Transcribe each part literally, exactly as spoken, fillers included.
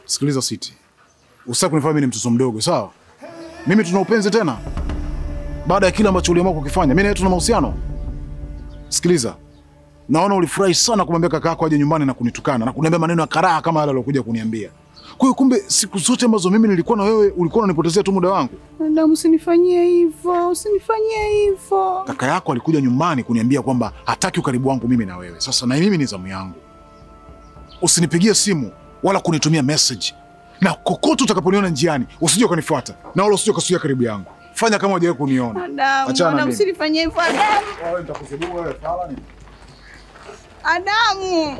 Sikiliza Siti. Usitaki kunifanya mimi ni mtoto mdogo, sawa? Mimi tuna upenzi tena. Baada ya kile ambacho uliamua kukifanya, mimi na wewe tuna mahusiano. Sikiliza. Naona ulifurahi sana kumwambia kaka yako aje nyumbani na kunitukana na kuniambia maneno ya karaha kama yale aliyokuja kuniambia. Kwa hiyo kumbe siku zote ambazo mimi nilikuwa na wewe ulikuwa unanipotezea tu muda wangu. Adam, usinifanyie hivyo, usinifanyie hivyo. Kaka yako alikuja nyumbani kuniambia kwamba hataki ukaribu wangu mimi na wewe. Sasa na mimi ni zamu yangu. Usinipigie simu wala kunitumia message. Na kokote utakaponiona njiani, usije ukanifuata. Na wala usije ukasuia karibu yangu. Fanya kama hujawahi kuniona. Adam, Adam, usinifanyie hivyo Adam. Wewe nitakuzibu wewe, fala ni. Adamu.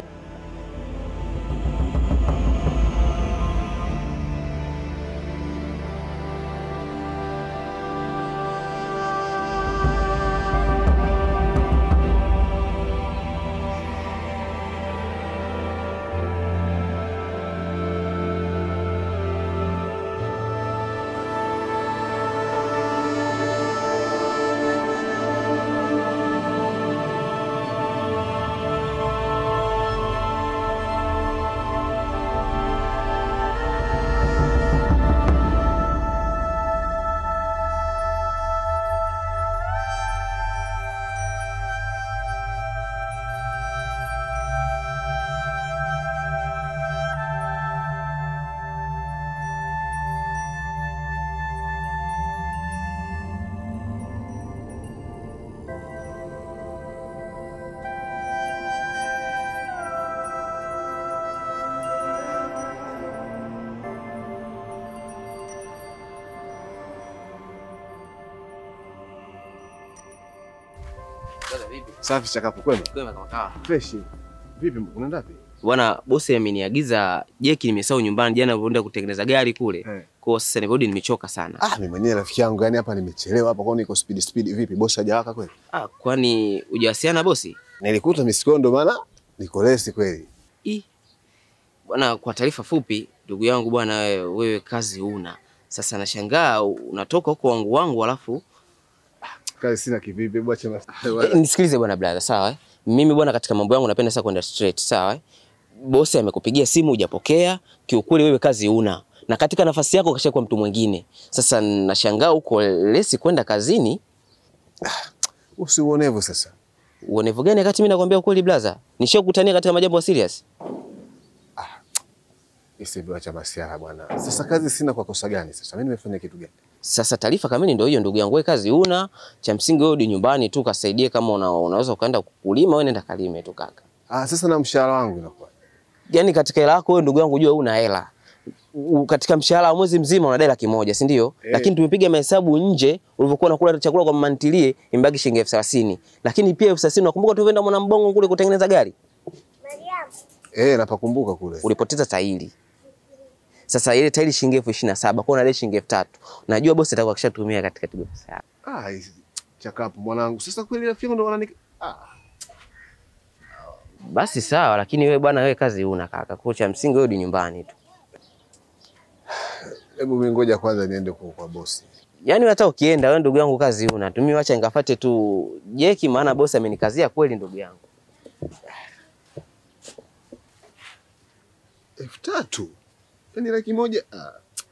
Safi chakapo kwema? Kwema kama kawa. Fresh. Vipi unaenda wapi? Bwana bosi ameniagiza jeki nimesahau nyumbani jana nilipoenda kutengeneza gari kule. Hey. Kwa sasa nirudi nimechoka sana. Ah, mimi mwenyewe rafiki yangu yani hapa nimechelewa hapa kwani niko speed speed vipi bosi hajawaka kweli? Ah, kwani hujawasiliana bosi? Nilikuta misikondo maana niko lesi kweli. Ih. Bwana kwa taarifa fupi ndugu yangu bwana wewe, wewe kazi una. Sasa nashangaa unatoka huko wangu wangu alafu kazi sina kivipi bwache basi. E, nisikilize bwana brother, sawa eh? Mimi bwana katika mambo yangu napenda sana kwenda straight, sawa eh? Bosi amekupigia simu hujapokea, kiukweli wewe kazi una. Na katika nafasi yako kashakuwa mtu mwingine. Sasa nashangaa uko lesi kwenda kazini. Ah, usiuonevu sasa. Uonevu gani wakati mimi nakwambia ukweli brother? Nishakutania katika majambo serious. Ah. Isibiwa cha masiara bwana. Sasa kazi sina kwa kosa gani sasa? Mimi nimefanya kitu gani? Sasa taarifa kamili ndio hiyo ndugu yangu, wewe kazi una, cha msingi wewe udi nyumbani tu kasaidie kama una, unaweza ukaenda kulima wewe nenda kalime tu kaka. Ah, sasa na mshahara wangu inakuwa. Yaani katika hela yako wewe ndugu yangu jua una hela. Katika mshahara wa mwezi mzima unadai laki moja, si ndio? Hey. Lakini tumepiga mahesabu nje ulivyokuwa unakula chakula kwa mama ntilie imbaki shilingi elfu thelathini. Lakini pia elfu thelathini unakumbuka tulienda mwana mbongo kule kutengeneza gari? Mariam. Eh, napakumbuka kule. Ulipoteza tairi. Sasa ile tairi shilingi elfu ishirini na saba kwa unadai shilingi elfu tatu. Najua bosi atakuwa kishatumia katika tibu pesa yako. Ah, chakapo mwanangu. Sasa kweli rafiki yangu ndo wanani ah. Basi sawa, lakini wewe bwana wewe kazi una kaka. Kwa cha msingi wewe udi nyumbani tu. Hebu mimi ngoja kwanza niende kwa, kwa bosi. Yaani hata ukienda wewe ndugu yangu kazi una. Tumi acha nikafuate tu jeki maana bosi amenikazia kweli ndugu yangu. elfu tatu. Yaani laki moja. Ah.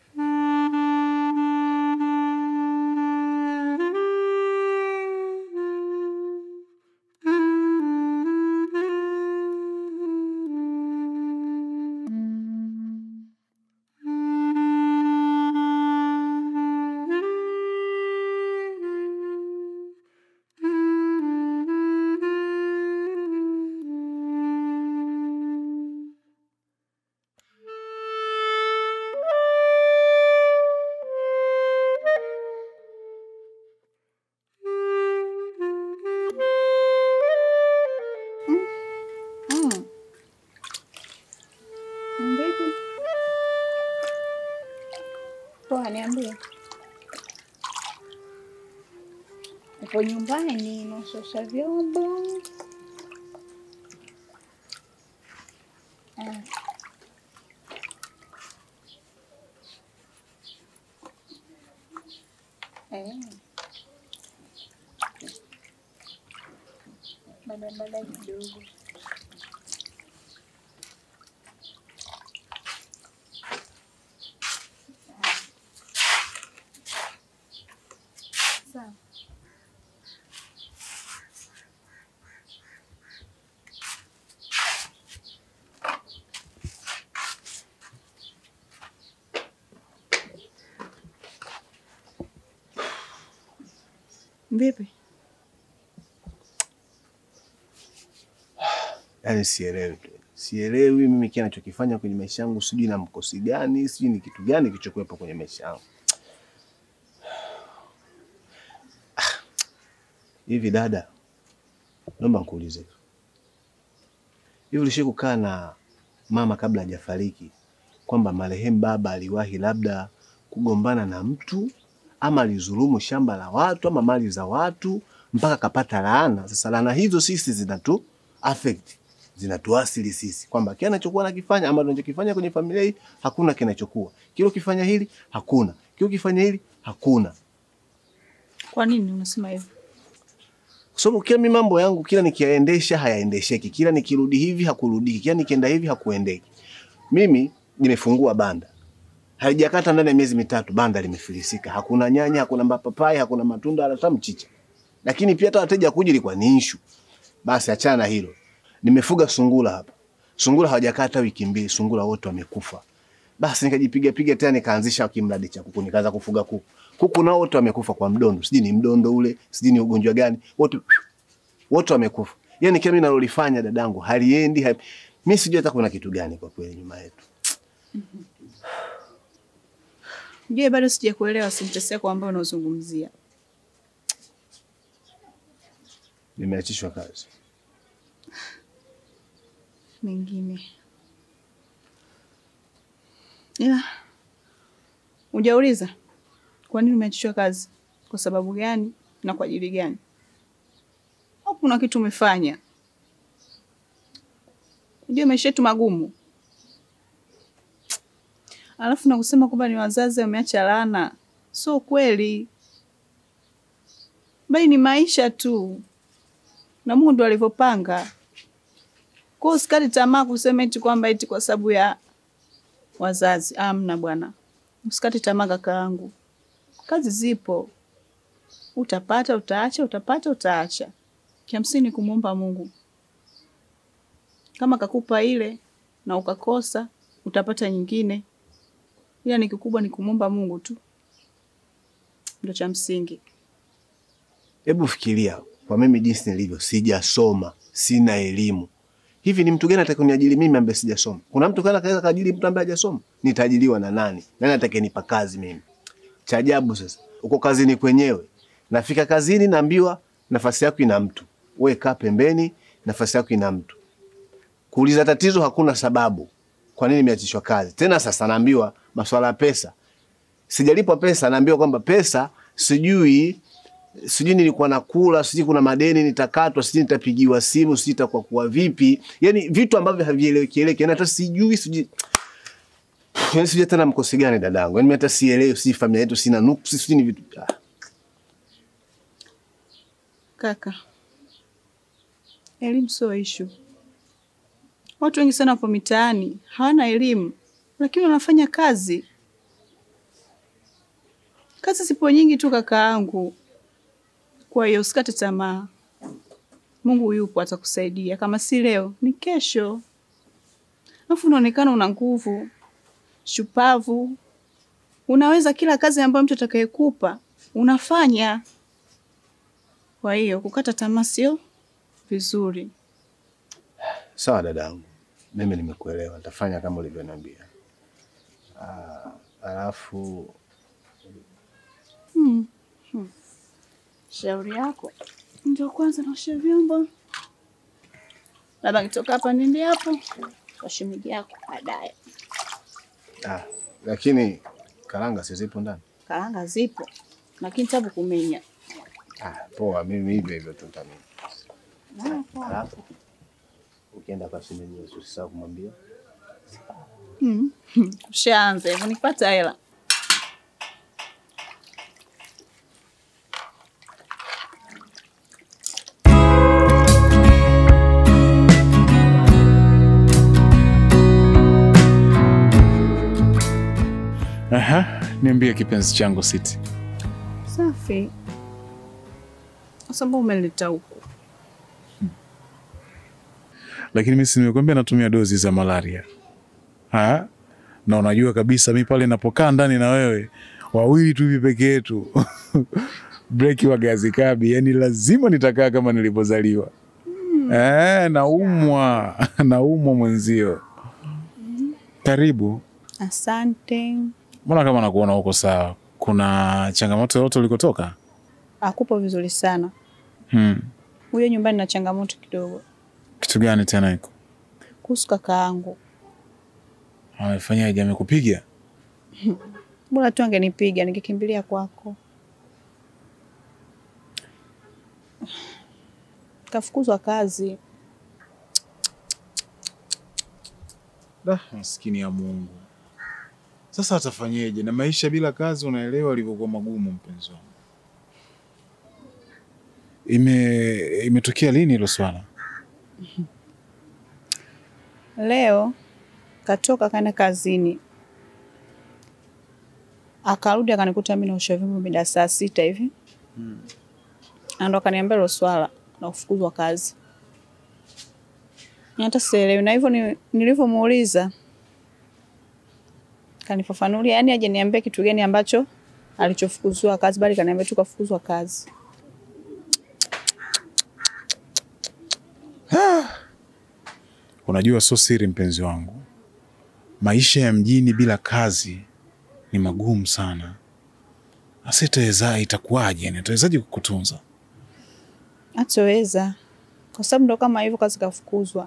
Niambie. Upo nyumbani unashosha vyombo. Ah. Eh. Bada bada kidogo. Vipi? Yaani sielewi tu. Sielewi mimi kile ninachokifanya kwenye maisha yangu, sijui na mkosi gani, sijui ni kitu gani kilichokuwepo kwenye maisha yangu. Hivi dada, naomba nikuulize. Hivi ulishawahi kukaa na mama kabla hajafariki kwamba marehemu baba aliwahi labda kugombana na mtu ama alizulumu shamba la watu ama mali za watu mpaka kapata laana? Sasa laana hizo sisi zinatu affect, zinatuasili sisi kwamba kile anachokuwa anakifanya ama anachokifanya kwenye familia hii hakuna kinachokuwa. Kile ukifanya hili hakuna. Kile ukifanya hili hakuna. Kwa nini unasema hivyo? Kwa sababu kila mimi mambo yangu kila nikiyaendesha hayaendesheki. Kila nikirudi hivi hakurudiki. Kila nikienda hivi hakuendeki. Mimi nimefungua banda. Haijakata ndani ya miezi mitatu banda limefilisika. Hakuna nyanya, hakuna mapapai, hakuna matunda wala hata mchicha. Lakini pia hata wateja kuja ilikuwa ni issue. Basi achana hilo. Nimefuga sungura hapa. Sungura hawajakata wiki mbili, sungura wote wamekufa. Basi nikajipiga piga tena nikaanzisha kimradi cha kuku, nikaanza kufuga kuku. Kuku nao wote wamekufa kwa mdondo. Sijui ni mdondo ule, sijui ni ugonjwa gani. Wote wote wamekufa. Yaani kile mimi nalolifanya dadangu haliendi. Hali... Mimi sijui hata kuna kitu gani kwa kweli nyuma yetu. Je, bado sijakuelewa sentensi yako ambayo unazungumzia. Nimeachishwa kazi. Mengine. Ila hujauliza kwa nini umeachishwa kazi? Kwa sababu gani na kwa ajili gani? Au kuna kitu umefanya? Unajua maisha yetu magumu. Alafu na kusema kwamba ni wazazi wameacha laana. Sio kweli. Bali ni maisha tu. Na Mungu ndo alivyopanga. Kwa hiyo usikate tamaa kusema eti kwamba eti kwa sababu ya wazazi. Amna bwana. Usikate tamaa kakaangu. Kazi zipo. Utapata, utaacha, utapata, utaacha. Kiamsini kumuomba Mungu. Kama kakupa ile na ukakosa, utapata nyingine. Ila ni kikubwa ni kumuomba Mungu tu. Ndio cha msingi. Hebu fikiria, kwa mimi jinsi nilivyo, sijasoma, sina elimu. Hivi ni mtu gani atakayeniajiri mimi ambaye sijasoma? Kuna mtu kana kaweza kaajiri mtu ambaye hajasoma? Nitaajiriwa na nani? Nani atakayenipa kazi mimi? Cha ajabu sasa, uko kazini kwenyewe. Nafika kazini naambiwa nafasi yako ina mtu. Wewe kaa pembeni, nafasi yako ina mtu. Kuuliza tatizo hakuna sababu. Kwa nini nimeachishwa kazi? Tena sasa naambiwa masuala ya pesa. Sijalipwa pesa, naambiwa kwamba pesa sijui sijui nilikuwa nakula, sijui kuna madeni nitakatwa, sijui nitapigiwa simu, sijui itakuwa kwa vipi. Yaani vitu ambavyo havieleweki eleweki. Yaani hata sijui sijui yaani sijui tena mkosi gani dadangu. Yaani hata sielewi, si familia yetu sina nuksi, sijui ni vitu. Ah. Kaka. Elimu sio issue. Watu wengi sana hapo mitaani hawana elimu, lakini wanafanya kazi. Kazi zipo nyingi tu kakaangu. Kwa hiyo usikate tamaa. Mungu yupo atakusaidia. Kama si leo, ni kesho. Alafu unaonekana una nguvu, shupavu. Unaweza kila kazi ambayo mtu atakayekupa, unafanya. Kwa hiyo kukata tamaa sio vizuri. Sawa dadangu. Mimi nimekuelewa. Nitafanya kama ulivyoniambia. Ah, alafu Hmm. hmm. Shauri yako. Ndio kwanza naosha vyombo. Labda nitoka hapa niende hapo. Kwa shemeji yako baadaye. ah, lakini karanga si zipo ndani? Karanga zipo. Lakini tabu kumenya. Ah, poa, mimi hivyo hivyo tu nitamini. Na poa. Alafu ukienda kwa shemeji usisahau kumwambia. Hmm. Ushaanza hivyo nikipata hela. Aha, niambie kipenzi changu Siti. Safi. Sababu umeleta huku. Lakini mimi si nimekwambia natumia dozi za malaria. Ha? Na unajua kabisa mimi pale ninapokaa ndani na wewe wawili tu hivi peke yetu. breki wa gazi kabi, yani lazima nitakaa kama nilipozaliwa. Mm. Eh, naumwa, naumwa mwenzio. Mm. Karibu. Asante. Mbona kama nakuona uko sawa? Kuna changamoto yote ulikotoka? Akupo vizuri sana. Hmm. Huyo nyumbani na changamoto kidogo. Kitu gani tena iko? Kuhusu kakaangu. Amefanyaje, amekupiga? Bora tu angenipiga ningekimbilia kwako. Kafukuzwa kazi. Da, maskini ya Mungu. Sasa atafanyeje? Na maisha bila kazi unaelewa alivyokuwa magumu, mpenzi wangu. Ime imetokea lini hilo swala? Leo katoka kaenda kazini. Akarudi akanikuta mimi naosha vyombo mida saa sita hivi. Mm. Ando akaniambia hilo swala la kufukuzwa kazi. Hata sielewi, na hivyo ni, nilivyomuuliza kanifafanulia, yani aje niambie kitu gani ambacho alichofukuzwa kazi, bali kaniambia tu kafukuzwa kazi. Unajua sio siri, mpenzi wangu. Maisha ya mjini bila kazi ni magumu sana. Asitaweza, itakuwaje? Nitawezaje kukutunza? Hataweza. Kwa sababu ndo kama hivyo kazi kafukuzwa.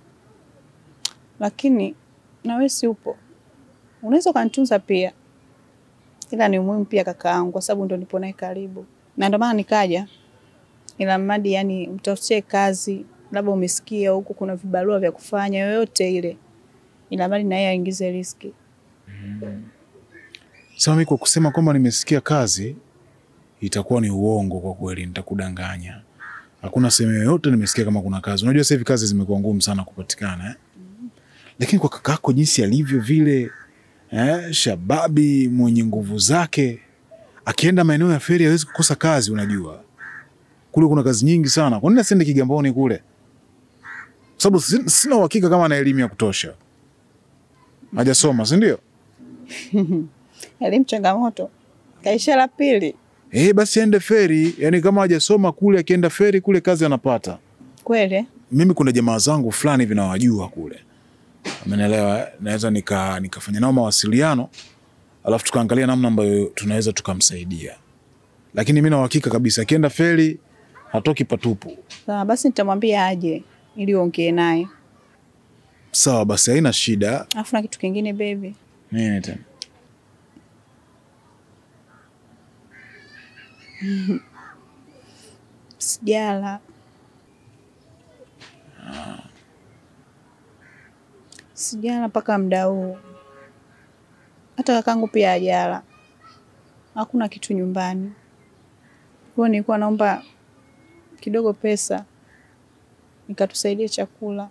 Lakini na wewe si upo. Unaweza kunitunza pia. Ila ni muhimu pia kakaangu kwa sababu ndo nipo naye karibu. Na ndo maana nikaja. Ila mradi yani mtafutie kazi, labda umesikia huko kuna vibarua vya kufanya yoyote ile. Ila mradi na yeye aingize riski. Mm. Sasa mimi kwa kusema kwamba nimesikia kazi itakuwa ni uongo kwa kweli, nitakudanganya. Hakuna sehemu yoyote nimesikia kama kuna kazi. Unajua sasa hivi kazi zimekuwa ngumu sana kupatikana eh? Mm. Lakini kwa kakako jinsi alivyo vile eh, shababi mwenye nguvu zake, akienda maeneo ya feri hawezi kukosa kazi. Unajua kule kuna kazi nyingi sana. Kwa nini asiende Kigamboni kule? Kwa sababu sina uhakika kama ana elimu ya kutosha. Hajasoma, si ndio? Elimu changamoto. Kaisha la pili. Eh, basi aende feri. Yani kama hajasoma kule, akienda feri kule kazi anapata. Kweli? Mimi kuna jamaa zangu fulani hivi nawajua kule. Umeelewa? Naweza nika nikafanya nao mawasiliano, alafu tukaangalia namna ambayo tunaweza tukamsaidia. Lakini mimi na uhakika kabisa akienda feri hatoki patupu. Sawa, basi nitamwambia aje ili uongee naye. Sawa, basi haina shida. Alafu na kitu kingine baby. Nini tena? Sijala. Ah. Sijala mpaka muda huu. Hata kakangu pia hajala. Hakuna kitu nyumbani. Kwa nilikuwa naomba kidogo pesa nikatusaidie chakula.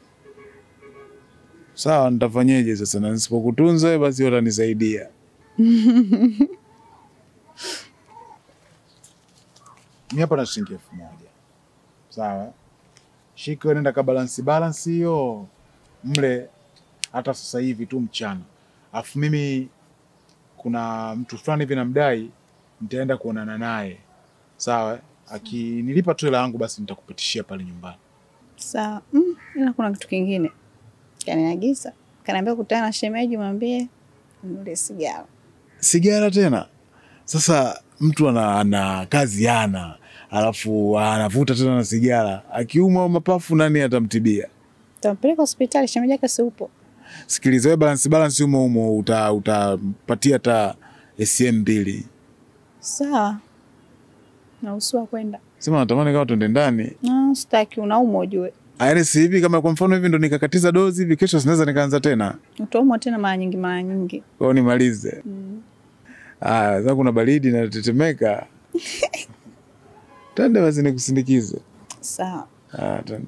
Sawa, nitafanyeje sasa? Na nisipokutunza basi utanisaidia. Mimi hapa na shilingi elfu moja. Sawa? Shika nenda ka balance balance hiyo. Mle hata sasa hivi tu mchana. Alafu mimi kuna mtu fulani hivi namdai, nitaenda kuonana naye. Sawa? Akinilipa tu hela yangu basi nitakupitishia pale nyumbani. Sawa. Mm, ila kuna kitu kingine. Kaniagiza. Kaniambia kutana na shemeji mwambie nule sigara. Sigara tena? Sasa mtu ana, ana kazi yana, alafu anavuta tena na sigara. Akiumwa mapafu nani atamtibia? Tampeleka hospitali, shemeji yake si upo. Sikiliza wewe, balance balance umo umo uta utapatia hata S M mbili. Sawa. Na usua kwenda. Sema natamani kama tuende ndani. Ah, sitaki, unaumwa ujue. Yaani si hivi kama kwa mfano hivi ndo nikakatiza dozi hivi, kesho sinaweza nikaanza tena. Utaumwa tena mara nyingi mara nyingi. Kwa nimalize. Mm. Ah, sasa kuna baridi na tetemeka. Tende basi nikusindikize. Sawa. Ah, tende.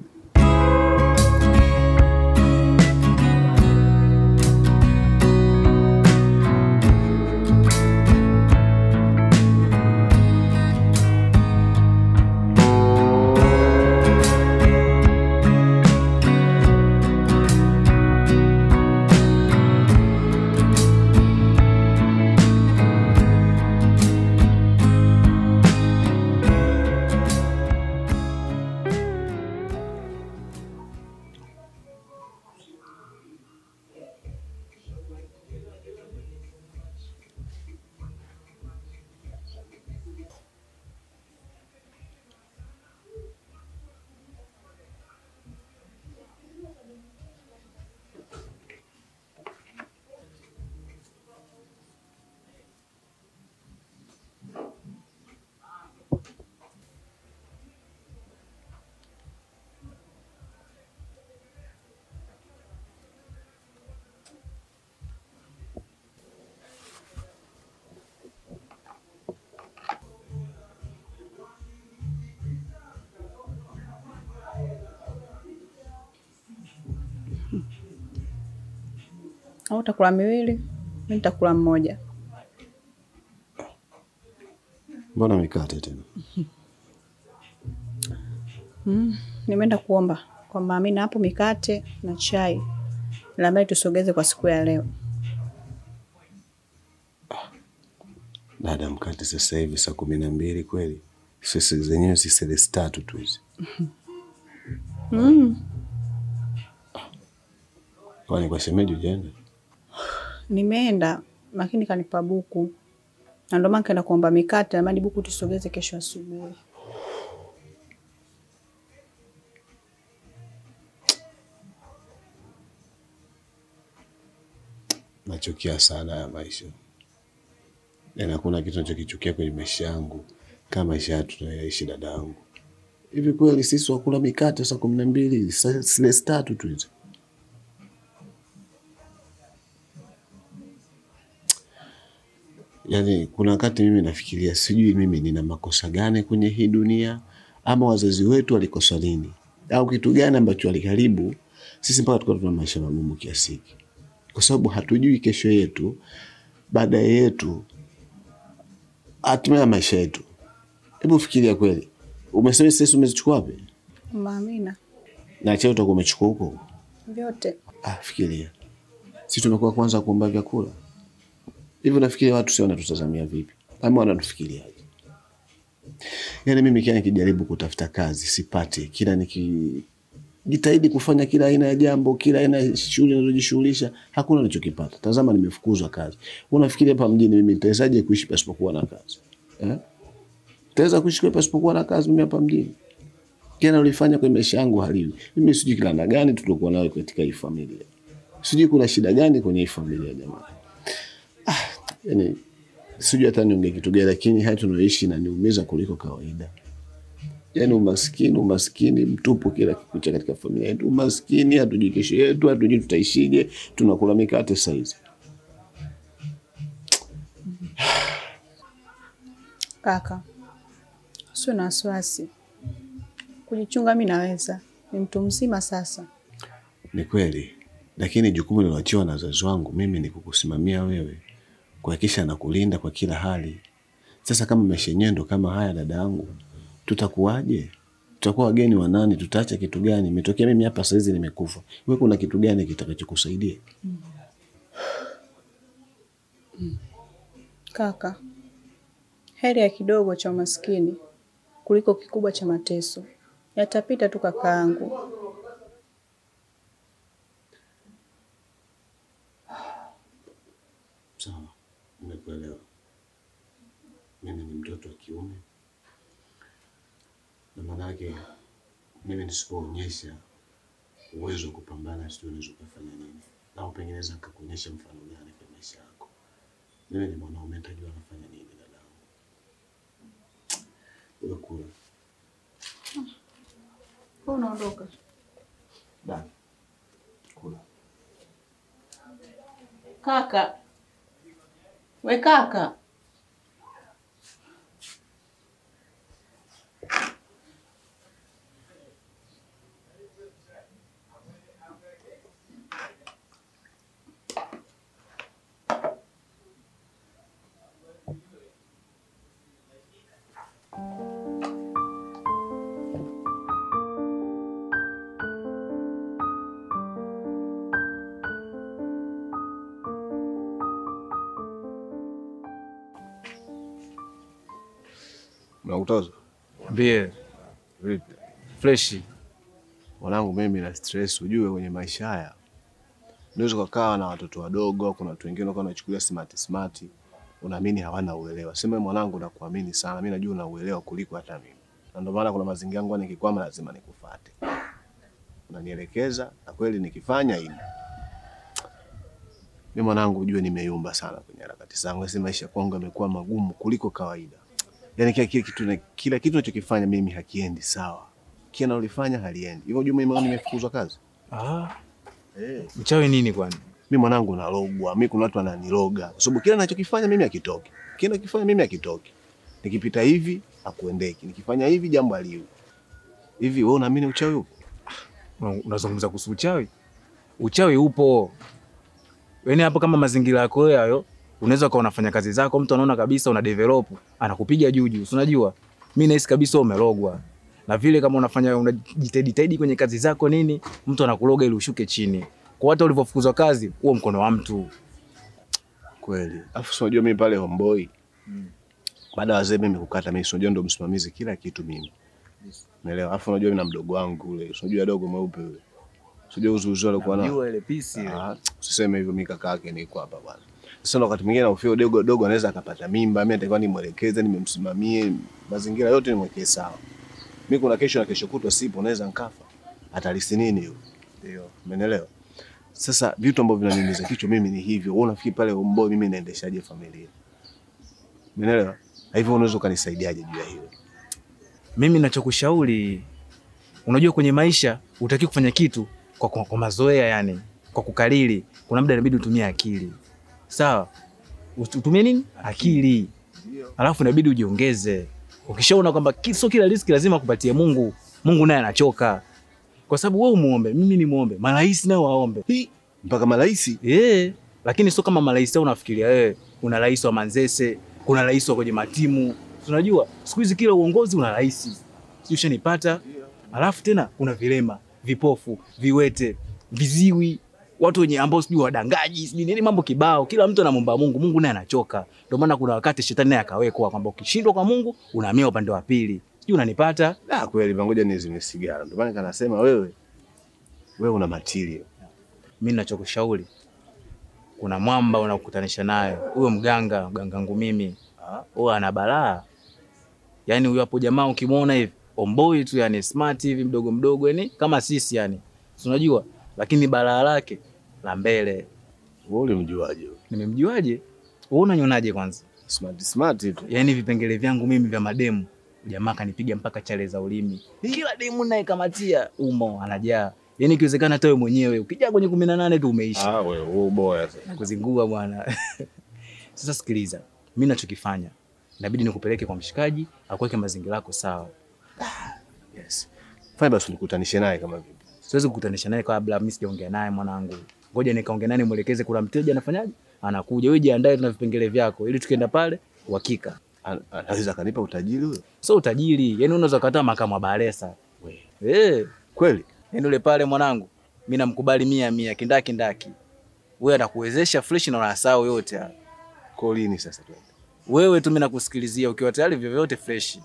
Au utakula miwili, mimi nitakula mmoja. Mbona mikate tena? Mm, nimeenda kuomba kwa mama na hapo mikate na chai. Labda tusogeze kwa siku ya leo. Dada, mkate sasa hivi saa kumi na mbili kweli? Sisi zenyewe si saa tatu tu hizi. Mm. Kwani kwa shemeji hujaenda? Nimeenda lakini kanipa buku. Na ndio maana kaenda kuomba mikate na buku tusogeze kesho asubuhi. Nachukia sana ya maisha. Na hakuna kitu ninachokichukia kwenye maisha yangu kama maisha yetu tunayoishi dadangu. Hivi kweli sisi wakula mikate saa kumi na mbili, saa tatu tu hizo? Yaani kuna wakati mimi nafikiria sijui mimi nina makosa gani kwenye hii dunia, ama wazazi wetu walikosa nini, au kitu gani ambacho walikaribu sisi mpaka tukawa tuna maisha magumu kiasi hiki. Kwa sababu hatujui kesho yetu, baada yetu, hatima ya maisha yetu. Hebu fikiria kweli. Umesema sisi umezichukua wapi? Maamina. Na cheo utakuwa umechukua huko? Vyote. Ah, fikiria. Sisi tumekuwa kwanza kuomba vyakula. Hivyo nafikiria watu sio wanatutazamia vipi? Ama wanatufikiriaje? Yaani mimi kile nikijaribu kutafuta kazi sipati. Kila nikijitahidi kufanya kila aina ya jambo, kila aina ya shughuli ninazojishughulisha, hakuna ninachokipata. Tazama nimefukuzwa kazi. Unafikiria hapa mjini mimi nitawezaje kuishi pasipokuwa na kazi? Eh? Taweza kuishi pasipokuwa na kazi mimi hapa mjini? Kile ulifanya kwa maisha yangu haliwi. Mimi sijui kilanda gani tulikuwa nayo katika hii familia. Sijui kuna shida gani kwenye hii familia jamani. Ah, yani sijui hata niongee kitu gani, lakini haya tunaoishi na niumiza kuliko kawaida. Yaani umaskini, umaskini mtupu kila kikucha katika familia yetu. Umaskini, hatujui kesho yetu, hatujui tutaishije, tunakula mikate saizi. Kaka, sio na wasiwasi. Kujichunga mimi naweza. Ni mtu mzima sasa. Ni kweli. Lakini jukumu niloachiwa na wazazi wangu mimi ni kukusimamia wewe, kuhakikisha na kulinda kwa kila hali. Sasa kama maisha yenyewe ndo kama haya dada yangu, tutakuwaje? Tutakuwa wageni wa nani? Tutaacha kitu gani? Imetokea mimi hapa sasa hizi nimekufa. Wewe kuna kitu gani kitakachokusaidia? Mm. Mm. Kaka, heri ya kidogo cha umaskini kuliko kikubwa cha mateso. Yatapita tu kakaangu. Sawa, nimekuelewa. Mimi ni mtoto wa kiume. Na maana yake mimi nisipoonyesha uwezo wa kupambana sio unaweza kufanya nini? Au pengine naweza kukuonyesha mfano gani kwa maisha yako? Mimi ni mwanaume, nitajua nafanya nini dadangu. Wewe kula. Wewe unaondoka? Dada. Kula. Kaka. We kaka. Mnakutoza? Mbie. Fresh. Mwanangu mimi na stress ujue kwenye maisha haya. Unaweza kukaa na watoto wadogo, kuna watu wengine wanachukulia smart smart. Unaamini hawana uelewa. Sema mwanangu nakuamini sana. Mimi najua una uelewa kuliko hata mimi. Na ndio maana kuna mazingira yangu nikikwama lazima nikufuate. Unanielekeza na kweli nikifanya hivi. Mimi mwanangu ujue nimeyumba sana kwenye harakati zangu. Sasa maisha kwangu yamekuwa magumu kuliko kawaida. Yaani kila kitu na kila kitu ninachokifanya mimi hakiendi sawa. Kile ninalofanya haliendi. Hivyo juma mimi nimefukuzwa kazi. Ah. Eh, Mchawi nini kwani? Mimi mwanangu nalogwa. Mimi kuna watu wananiloga. Kwa sababu kile ninachokifanya mimi hakitoki. Kile ninachokifanya mimi hakitoki. Nikipita hivi hakuendeki. Nikifanya hivi jambo haliwi. Hivi wewe unaamini uchawi upo? Unazungumza kuhusu uchawi? Uchawi upo. Yaani hapo kama mazingira yako wewe hayo, unaweza ukawa unafanya kazi zako, mtu anaona kabisa una develop, anakupiga juju. Unajua? Mimi nahisi kabisa umelogwa. Na vile kama unafanya unajitahidi kwenye kazi zako nini, mtu anakuloga ili ushuke chini. Kwa hata ulivyofukuzwa kazi, huo mkono wa mtu. Kweli. Afu unajua mimi pale homeboy. Mm. Baada wazee mimi kukata mimi unajua ndo msimamizi kila kitu mimi. Yes. Umeelewa? Afu unajua mimi na mdogo wangu ule, unajua dogo mweupe yule. Unajua uzuzu alikuwa na. Unajua ile pisi ile. Ah, usiseme hivyo, mimi kaka yake niko hapa bwana. Sasa wakati mwingine ufio dogo dogo anaweza akapata mimba, mimi nitakuwa nimwelekeze, nimemsimamie, mazingira yote nimwekee sawa. Mimi kuna kesho na kesho kutwa sipo, naweza nikafa. Atalisi nini hiyo? Ndio, umeelewa? Sasa vitu ambavyo vinaniumiza kichwa mimi ni hivyo. Wewe unafikiri pale homeboy mimi naendeshaje familia? Umeelewa? Hivyo unaweza kanisaidiaje juu ya hilo? Mimi ninachokushauri, unajua kwenye maisha hutaki kufanya kitu kwa, kwa, kwa mazoea yani, kwa kukariri. Kuna muda inabidi utumie akili. Sawa? Utumie nini? Akili. Alafu inabidi ujiongeze. Ukishaona kwamba sio kila riziki lazima kupatie Mungu, Mungu naye anachoka. Kwa sababu wewe umuombe, mimi ni muombe, malaisi nao waombe. Hii mpaka malaisi? Eh, lakini sio kama malaisi unafikiria wewe. Kuna rais wa Manzese, kuna rais wa kwenye matimu. Unajua, siku hizi kila uongozi una rais. Sio ushanipata? Alafu tena kuna vilema, vipofu, viwete, viziwi, watu wenye ambao sijui wadangaji, sijui nini, mambo kibao. Kila mtu anamwomba Mungu, Mungu naye anachoka. Ndio maana kuna wakati shetani naye akawekwa kwamba ukishindwa kwa Mungu, unahamia upande wa pili. Sijui unanipata? Ah, kweli ngoja nizime sigara. Ndio maana kanasema wewe wewe una material. Mimi ninachokushauri, kuna mwamba unakutanisha naye. Huyo mganga, mganga wangu mimi. Huyo ana balaa. Yaani huyo hapo jamaa ukimwona hivi, homeboy tu yani smart hivi mdogo mdogo yani kama sisi yani. Unajua? Lakini balaa lake la mbele. Wewe ulimjuaje? Nimemjuaje? Wewe unanionaje kwanza? Smart smart tu. Yaani vipengele vyangu mimi vya mademu, jamaa kanipiga mpaka chale za ulimi. Kila demu naye kamatia umo anajaa. Yaani ikiwezekana hata wewe mwenyewe ukija kwenye kumi na nane tu umeisha. Ah wewe wewe boya sasa. Kuzingua bwana. Sasa sikiliza, mimi ninachokifanya inabidi nikupeleke kwa mshikaji akuweke mazingira yako sawa. Yes. Fanya basi nikutanishe naye kama vipi? Siwezi kukutanisha naye kabla mimi sijaongea naye mwanangu. Ngoja nikaongea naye muelekeze kuna mteja anafanyaje? Anakuja. Wewe jiandae tuna vipengele vyako ili tukienda pale uhakika. Anaweza kanipa utajiri huyo? Sio utajiri, yani unaweza kukataa makamu wa Baresa. Wewe. Eh, kweli? Yaani yule pale mwanangu, mimi namkubali mia mia kindaki ndaki. Wewe atakuwezesha fresh na unasahau yote hapa. Kwa lini sasa twende? Wewe tu mimi nakusikilizia ukiwa tayari vyovyote fresh.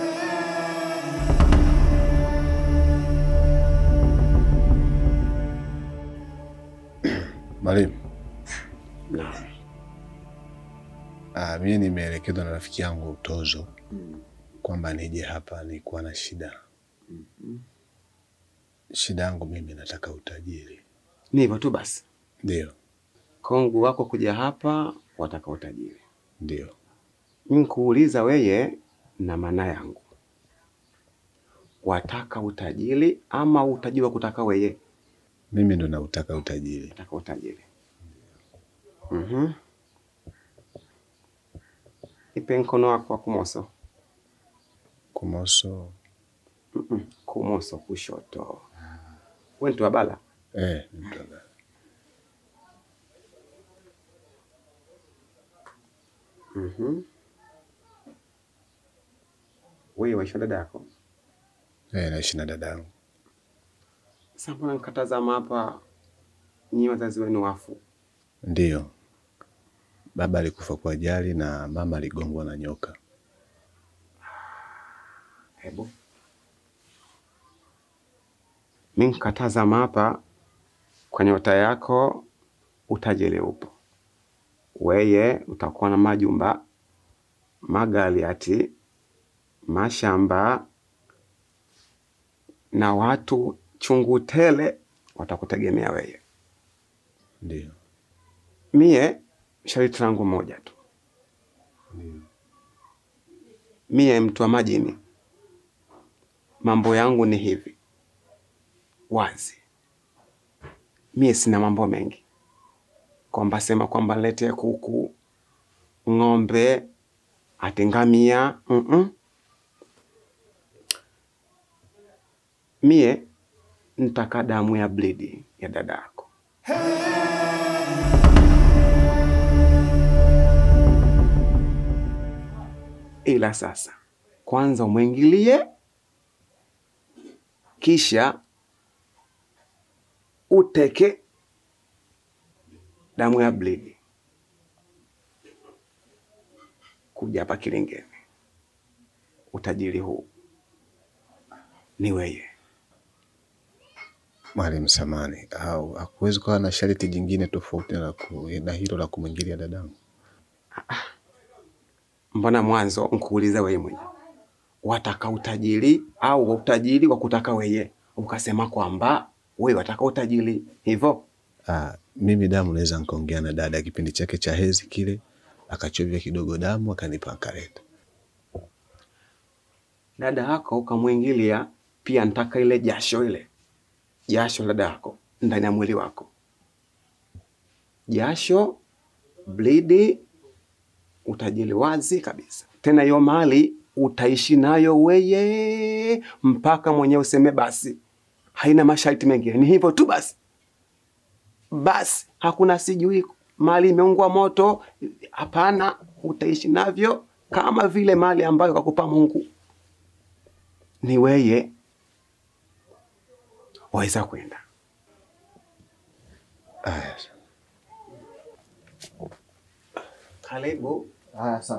Mwalimu. Naam. Ah, mimi nimeelekezwa na rafiki yangu Utozo mm. kwamba nije hapa nilikuwa na shida. Mm -hmm. Shida yangu mimi nataka utajiri. Ni hivyo tu basi? Ndio. Kongu wako kuja hapa wataka utajiri. Ndio. Mimi kuuliza weye na maana yangu. Wataka utajiri ama utajiri kutaka weye? Mimi ndo nautaka utajiri. Nataka utajiri. Mhm. Mm, ipe mkono wako wa kumoso. Kumoso. Mhm. Mm, kumoso kushoto. Wewe mtu wa bala? Eh, mtu wa bala. Mhm. Mm, wewe waishi na dada yako? Eh, naishi na dada yangu. Sasa mbona nikatazama hapa ni wazazi wenu wafu? Ndio. Baba alikufa kwa ajali na mama aligongwa na nyoka. Hebu. Mimi nikatazama hapa kwa nyota yako utajiri upo. Weye utakuwa na majumba, magari ati, mashamba na watu chungu tele watakutegemea wewe. Ndio. Mie sharti langu moja tu. Ndio. Mie mtu wa majini. Mambo yangu ni hivi. Wazi. Mie sina mambo mengi. Kwamba sema kwamba lete kuku, ng'ombe, atengamia, mm -mm. Mie nitaka damu ya bledi ya dadako. Hey! ila sasa kwanza umwingilie, kisha uteke damu ya bleed kuja hapa Kilingeni. Utajiri huu ni wewe. Mwalimu samani, au hakuwezi kuwa na sharti jingine tofauti na, ku, na hilo la kumwingilia dadangu? Mbona mwanzo nkuuliza wewe mwenyewe wataka utajiri au utajiri wa kutaka wewe, ukasema kwamba wewe wataka utajiri hivyo? Ah, mimi damu naweza nikaongea na dada kipindi chake cha hezi kile, akachovya kidogo damu akanipa akareta. Dada yako ukamwingilia, pia nataka ile jasho ile. Jasho la dada yako ndani ya mwili wako. Jasho, bleed, utajiri wazi kabisa. Tena hiyo mali utaishi nayo weye mpaka mwenyewe useme basi. Haina masharti mengine, ni hivyo tu basi. Basi hakuna sijui mali imeungwa moto, hapana, utaishi navyo kama vile mali ambayo kakupa Mungu. Ni weye waweza kwenda. Aya. Karibu. Aya sana.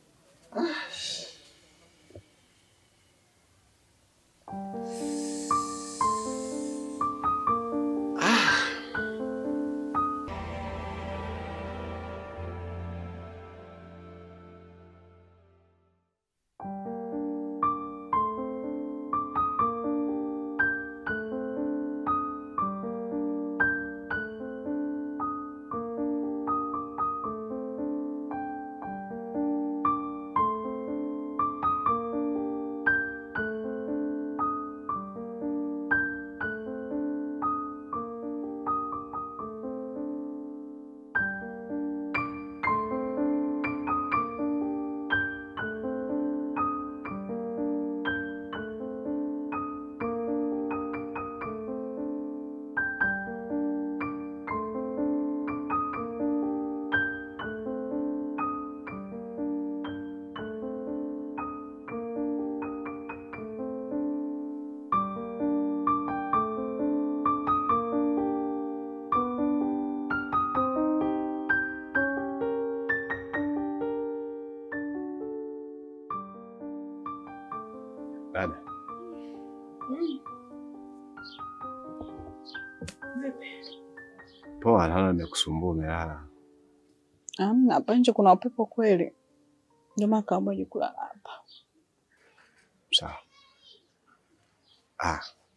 Dada. Poa, naona nimekusumbua umelala. Amna, hapa nje kuna upepo kweli. Ndio maana kaamua kulala hapa. Sawa. Ah.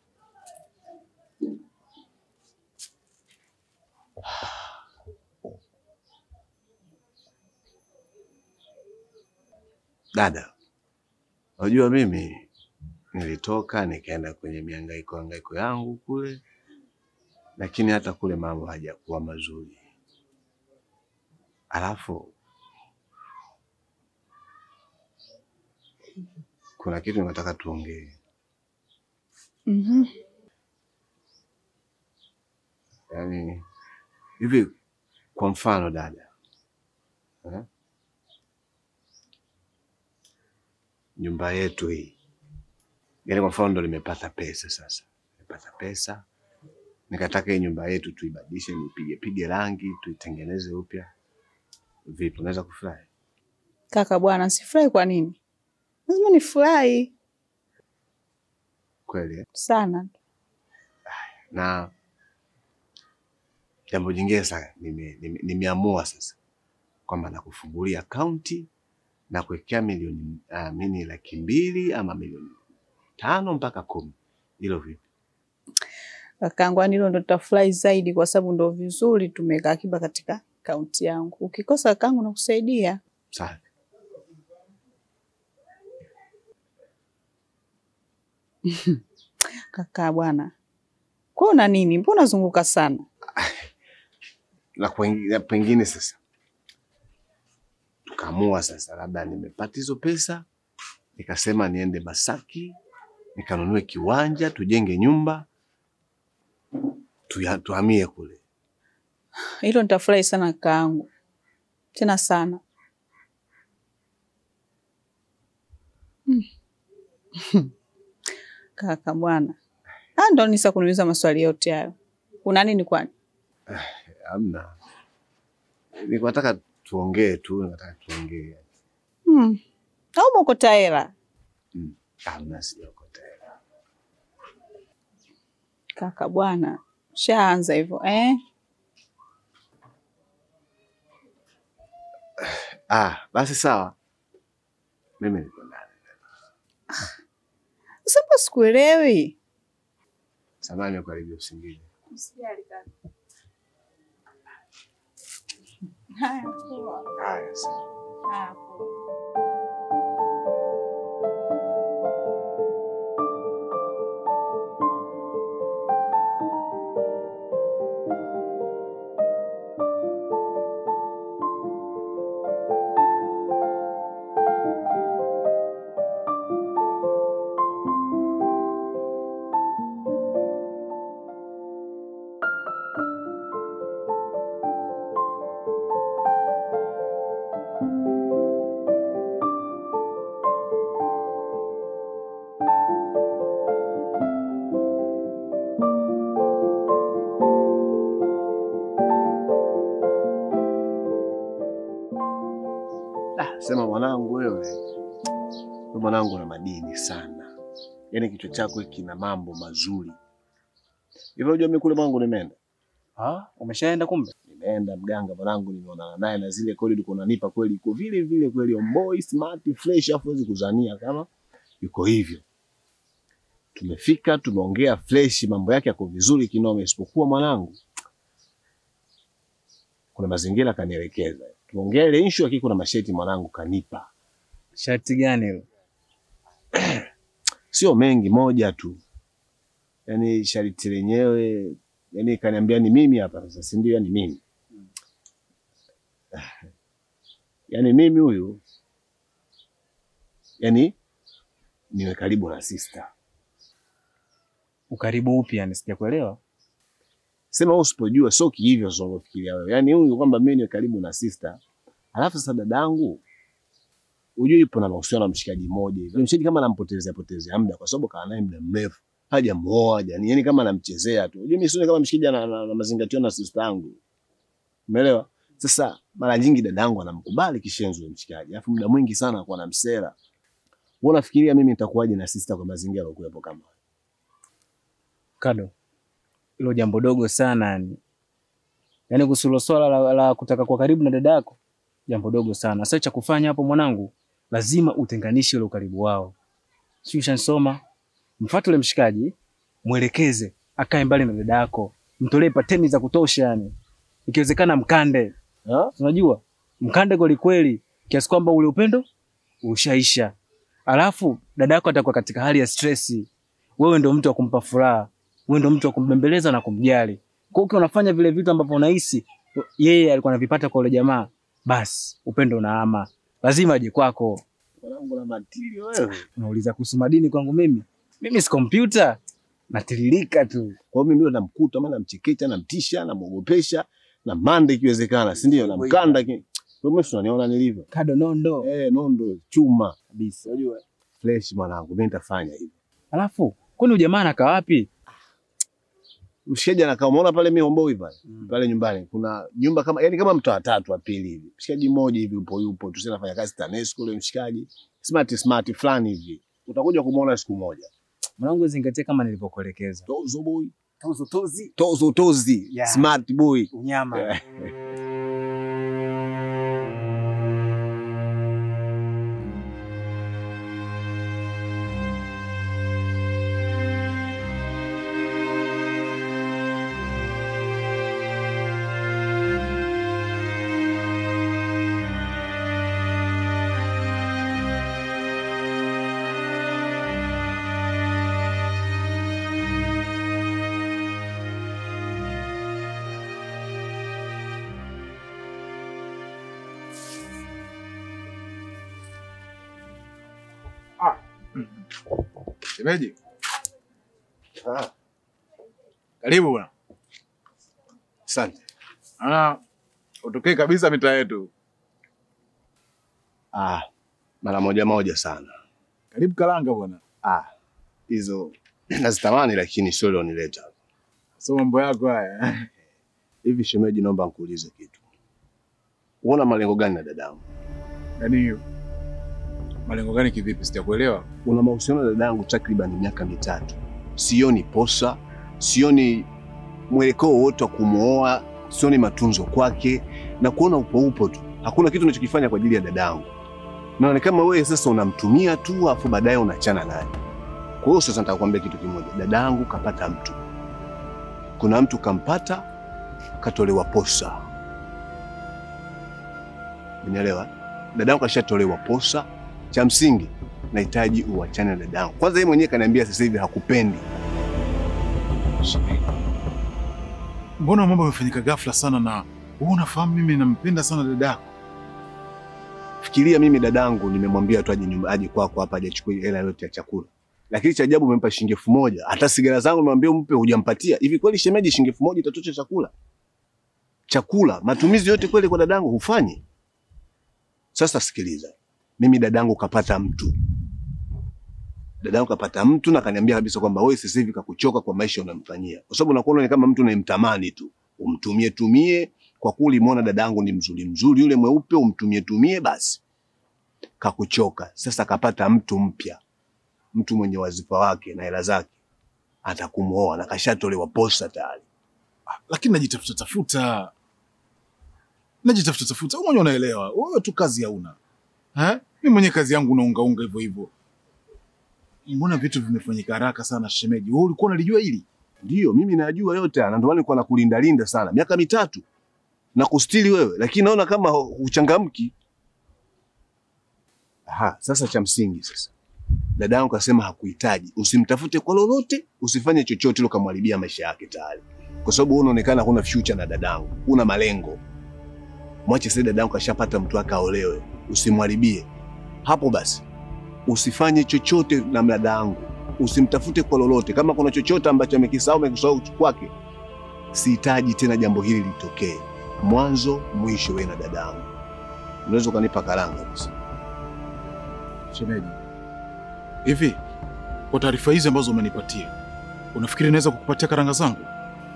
Dada. Unajua mimi nilitoka nikaenda kwenye mihangaiko hangaiko yangu kule, lakini hata kule mambo hajakuwa mazuri. Alafu kuna kitu nataka tuongee. Mhm. Yaani hivi kwa mfano dada. Eh? Nyumba yetu hii. Yaani kwa mfano ndo nimepata pesa sasa. Nimepata pesa. Nikataka hii nyumba yetu tuibadilishe, nipige pige rangi, tuitengeneze upya. Vipi, unaweza kufurahi? Kaka bwana, sifurahi kwa nini? Lazima nifurahi. Kweli eh? Sana. Na jambo jingine sasa nime, nime, nimeamua sasa kwamba nakufungulia akaunti na kuwekea milioni uh, mini laki mbili ama milioni tano mpaka kumi. Hilo vipi? Kakangu, hilo ndo tutafurahi zaidi kwa sababu ndo vizuri tumeweka akiba katika akaunti yangu. Ukikosa kakangu nakusaidia. Sawa. Kaka bwana. Kuna nini? Mbona zunguka sana? Na kwengine pengine sasa tukaamua sasa labda nimepata hizo pesa nikasema niende Masaki nikanunue kiwanja tujenge nyumba tuya, tuhamie kule. Hilo nitafurahi sana kakaangu. Tena sana. Kaka bwana. Ah, ndo nisa kuniuliza maswali yote hayo. Kuna nini kwani? Hamna. Nilikuwa nataka tuongee tu, nataka tuongee. Hmm. Au umeokota hela? Mm. Hamna, sijaokota hela. Kaka bwana, shaanza hivyo eh? Ah, basi sawa. Mimi niko ndani. Sasa sikuelewi. Samahani kwa hivyo usingizi. Usijali kaka. Haya, poa. Haya, sawa. Haya, poa. Sema mwanangu wewe. Wewe mwanangu na madini sana. Yaani kichwa chako kina mambo mazuri. Hivyo unajua mimi kule mwangu nimeenda. Ah, umeshaenda kumbe? Nimeenda mganga mwanangu, nimeonana naye na zile kodi ulikuwa unanipa kweli iko vile vile kweli, boy smart fresh, afu huwezi kuzania kama yuko hivyo. Tumefika tumeongea fresh, mambo yake yako vizuri kinome, isipokuwa mwanangu kuna mazingira kanielekeza. Tuongea ile issue akiko na masheti mwanangu kanipa. Shati gani hilo? Sio mengi, moja tu. Yaani sharti lenyewe, yaani kaniambia ni mimi hapa sasa, si ndio? Yani mimi. Yaani mimi huyu, yaani niwe karibu na sister. Ukaribu upi yani, sijakuelewa. Sema wewe usipojua sio hivyo sio unafikiria wewe. Yaani huyu kwamba mimi niwe karibu na sister. Alafu sasa dadangu unajua yupo na mahusiano na mshikaji mmoja hivi. Mshikaji kama anampotezea potezea muda kwa sababu kaa naye muda mrefu. Hajamuoa yani, yani kama anamchezea tu. Unajua mimi sioni kama mshikaji na, na, na mazingatio na sister yangu. Umeelewa? Sasa mara nyingi dadangu anamkubali kishenzo ya mshikaji. Alafu muda mwingi sana anakuwa na msera. Wewe unafikiria mimi nitakuwaje na sister kwa mazingira yaliokuwepo kama hayo? Kado. Hilo jambo dogo sana yani. Yaani kusulo swala la, la kutaka kwa karibu na dada yako. Jambo dogo sana. Sasa cha kufanya hapo mwanangu, lazima utenganishe ule ukaribu wao. Si ushansoma? Mfuate ule mshikaji, muelekeze, akae mbali na dada yako. Mtolee pateni za kutosha yani. Ikiwezekana mkande. Ha? Unajua? Mkande kweli kweli kiasi kwamba ule upendo ushaisha. Alafu dada yako atakuwa katika hali ya stress. Wewe ndio mtu wa kumpa furaha. Wewe ndio mtu wa kumbembeleza na kumjali. Kwa hiyo unafanya vile vitu ambavyo unahisi yeye alikuwa anavipata kwa yule jamaa, basi upendo unaama. Lazima aje kwako. Mwanangu na matili wewe. Unauliza kuhusu madini kwangu mimi? Mimi si kompyuta. Natiririka tu. Kwa hiyo mimi ndio namkuta, maana namchekecha, namtisha, namuogopesha, na mande ikiwezekana, si ndio? Namkanda. Kwa hiyo mimi unaniona nilivyo. Kado nondo. Eh, nondo chuma kabisa. Unajua fresh mwanangu, mimi nitafanya hivyo. Alafu, kwani jamaa anakaa wapi? Mshikaji anakaa, umeona pale mimi Homeboy pale. Mm. Pale nyumbani kuna nyumba kama yani kama mtaa tatu wa pili hivi. Mshikaji mmoja hivi yupo yupo, tusinafanya kazi TANESCO ule mshikaji. Smart smart fulani hivi. Utakuja kumuona siku moja. Mwanangu zingatia kama nilivyokuelekeza. Tozo boy. Tozo tozi. Tozo tozi. Yeah. Smart boy. Unyama. Yeah. Shemeji. Ah. Karibu bwana. Asante. Ana utokee kabisa mitaa yetu. Ah, mara moja moja sana. Karibu karanga bwana. Ah, hizo nazitamani lakini sio leo nileta. Sio mambo yako haya. Hivi shemeji, naomba nikuulize kitu. Uona malengo gani na dadangu? Yaani hiyo. Malengo gani kivipi? Sijakuelewa. Una mahusiano na dadangu takriban miaka mitatu. Sioni posa, sioni mwelekeo wote wa kumuoa, sioni matunzo kwake na kuona upo upo tu. Hakuna kitu unachokifanya kwa ajili ya dadangu. Naona kama wewe sasa unamtumia tu afu baadaye unachana naye. Kwa hiyo sasa nataka kuambia kitu kimoja. Dadangu kapata mtu. Kuna mtu kampata, katolewa posa. Unielewa? Dadangu kashatolewa posa. Cha msingi nahitaji uachane na dadangu. Kwanza yeye mwenyewe kaniambia sasa hivi hakupendi. Mbona mambo yamefanyika ghafla sana na wewe unafahamu mimi nampenda sana dadako? Fikiria mimi dadangu nimemwambia tu aje nyumba aje kwako hapa aje achukue hela yote ya chakula. Lakini cha ajabu umempa shilingi elfu moja. Hata sigara zangu nimwambia umpe hujampatia. Hivi kweli shemeji shilingi elfu moja itatosha chakula? Chakula, matumizi yote kweli kwa dadangu hufanye? Sasa sikiliza. Mimi dadangu kapata mtu. Dadangu kapata mtu na kaniambia kabisa kwamba wewe sasa hivi kakuchoka kwa maisha unamfanyia. Kwa sababu unakuwa ni kama mtu unayemtamani tu. Umtumie tumie kwa kuli muona dadangu ni mzuri mzuri yule mweupe umtumie tumie basi. Kakuchoka. Sasa kapata mtu mpya. Mtu mwenye wazifa wake na hela zake. Atakumuoa na kashatolewa posa tayari. Lakini najitafuta tafuta. Najitafuta tafuta. Wewe mwenyewe unaelewa. Wewe tu kazi hauna. Eh? Mimi mwenye kazi yangu unaunga unga hivyo hivyo. Mbona vitu vimefanyika haraka sana shemeji? Wewe ulikuwa unalijua hili? Ndio, mimi najua yote na ndio maana nilikuwa nakulinda linda sana. Miaka mitatu na kustili wewe, lakini naona kama uchangamki. Aha, sasa cha msingi sasa. Dadangu kasema hakuhitaji. Usimtafute kwa lolote, usifanye chochote ile ukamharibia maisha yake tayari. Kwa sababu wewe unaonekana huna future na dadangu, una malengo. Mwache sasa dadangu kashapata mtu wake aolewe, usimharibie. Hapo basi. Usifanye chochote na dadangu. Usimtafute kwa lolote. Kama kuna chochote ambacho amekisahau amekisahau kwake, sihitaji tena jambo hili litokee. Mwanzo mwisho wewe na dadangu. Unaweza kunipa karanga basi. Shemeji. Hivi kwa taarifa hizi ambazo umenipatia, unafikiri naweza kukupatia karanga zangu?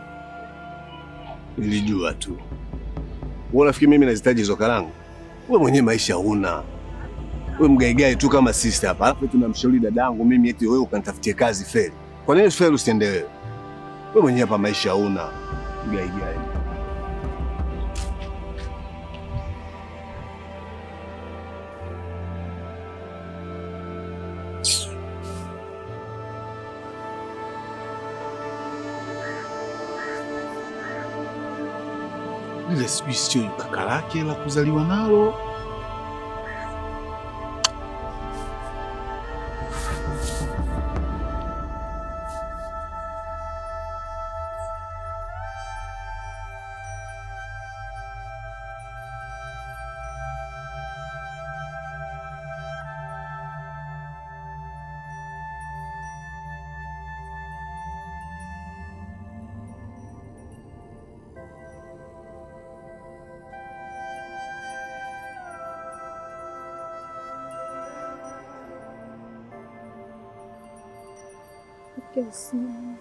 Nilijua tu. Wewe unafikiri mimi nazihitaji hizo karanga? Wewe mwenyewe maisha huna. Wewe mgaigai tu kama sisi hapa. Alafu tunamshauri dadangu mimi eti wewe ukanitafutie kazi feli. Kwa nini feli usiende wewe? Wewe mwenyewe hapa maisha huna. Mgaigai. Ile sijui sio kaka lake la kuzaliwa nalo. Kesi.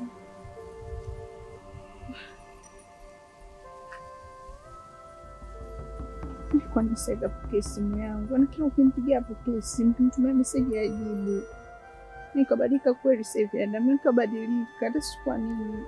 Kwa nini sasa apokee simu yangu? Na kila ukimpigia apokee simu, mtumia message ya jibu. Nikabadilika kweli sasa hivi, na mimi nikabadilika, hata si kwa nini.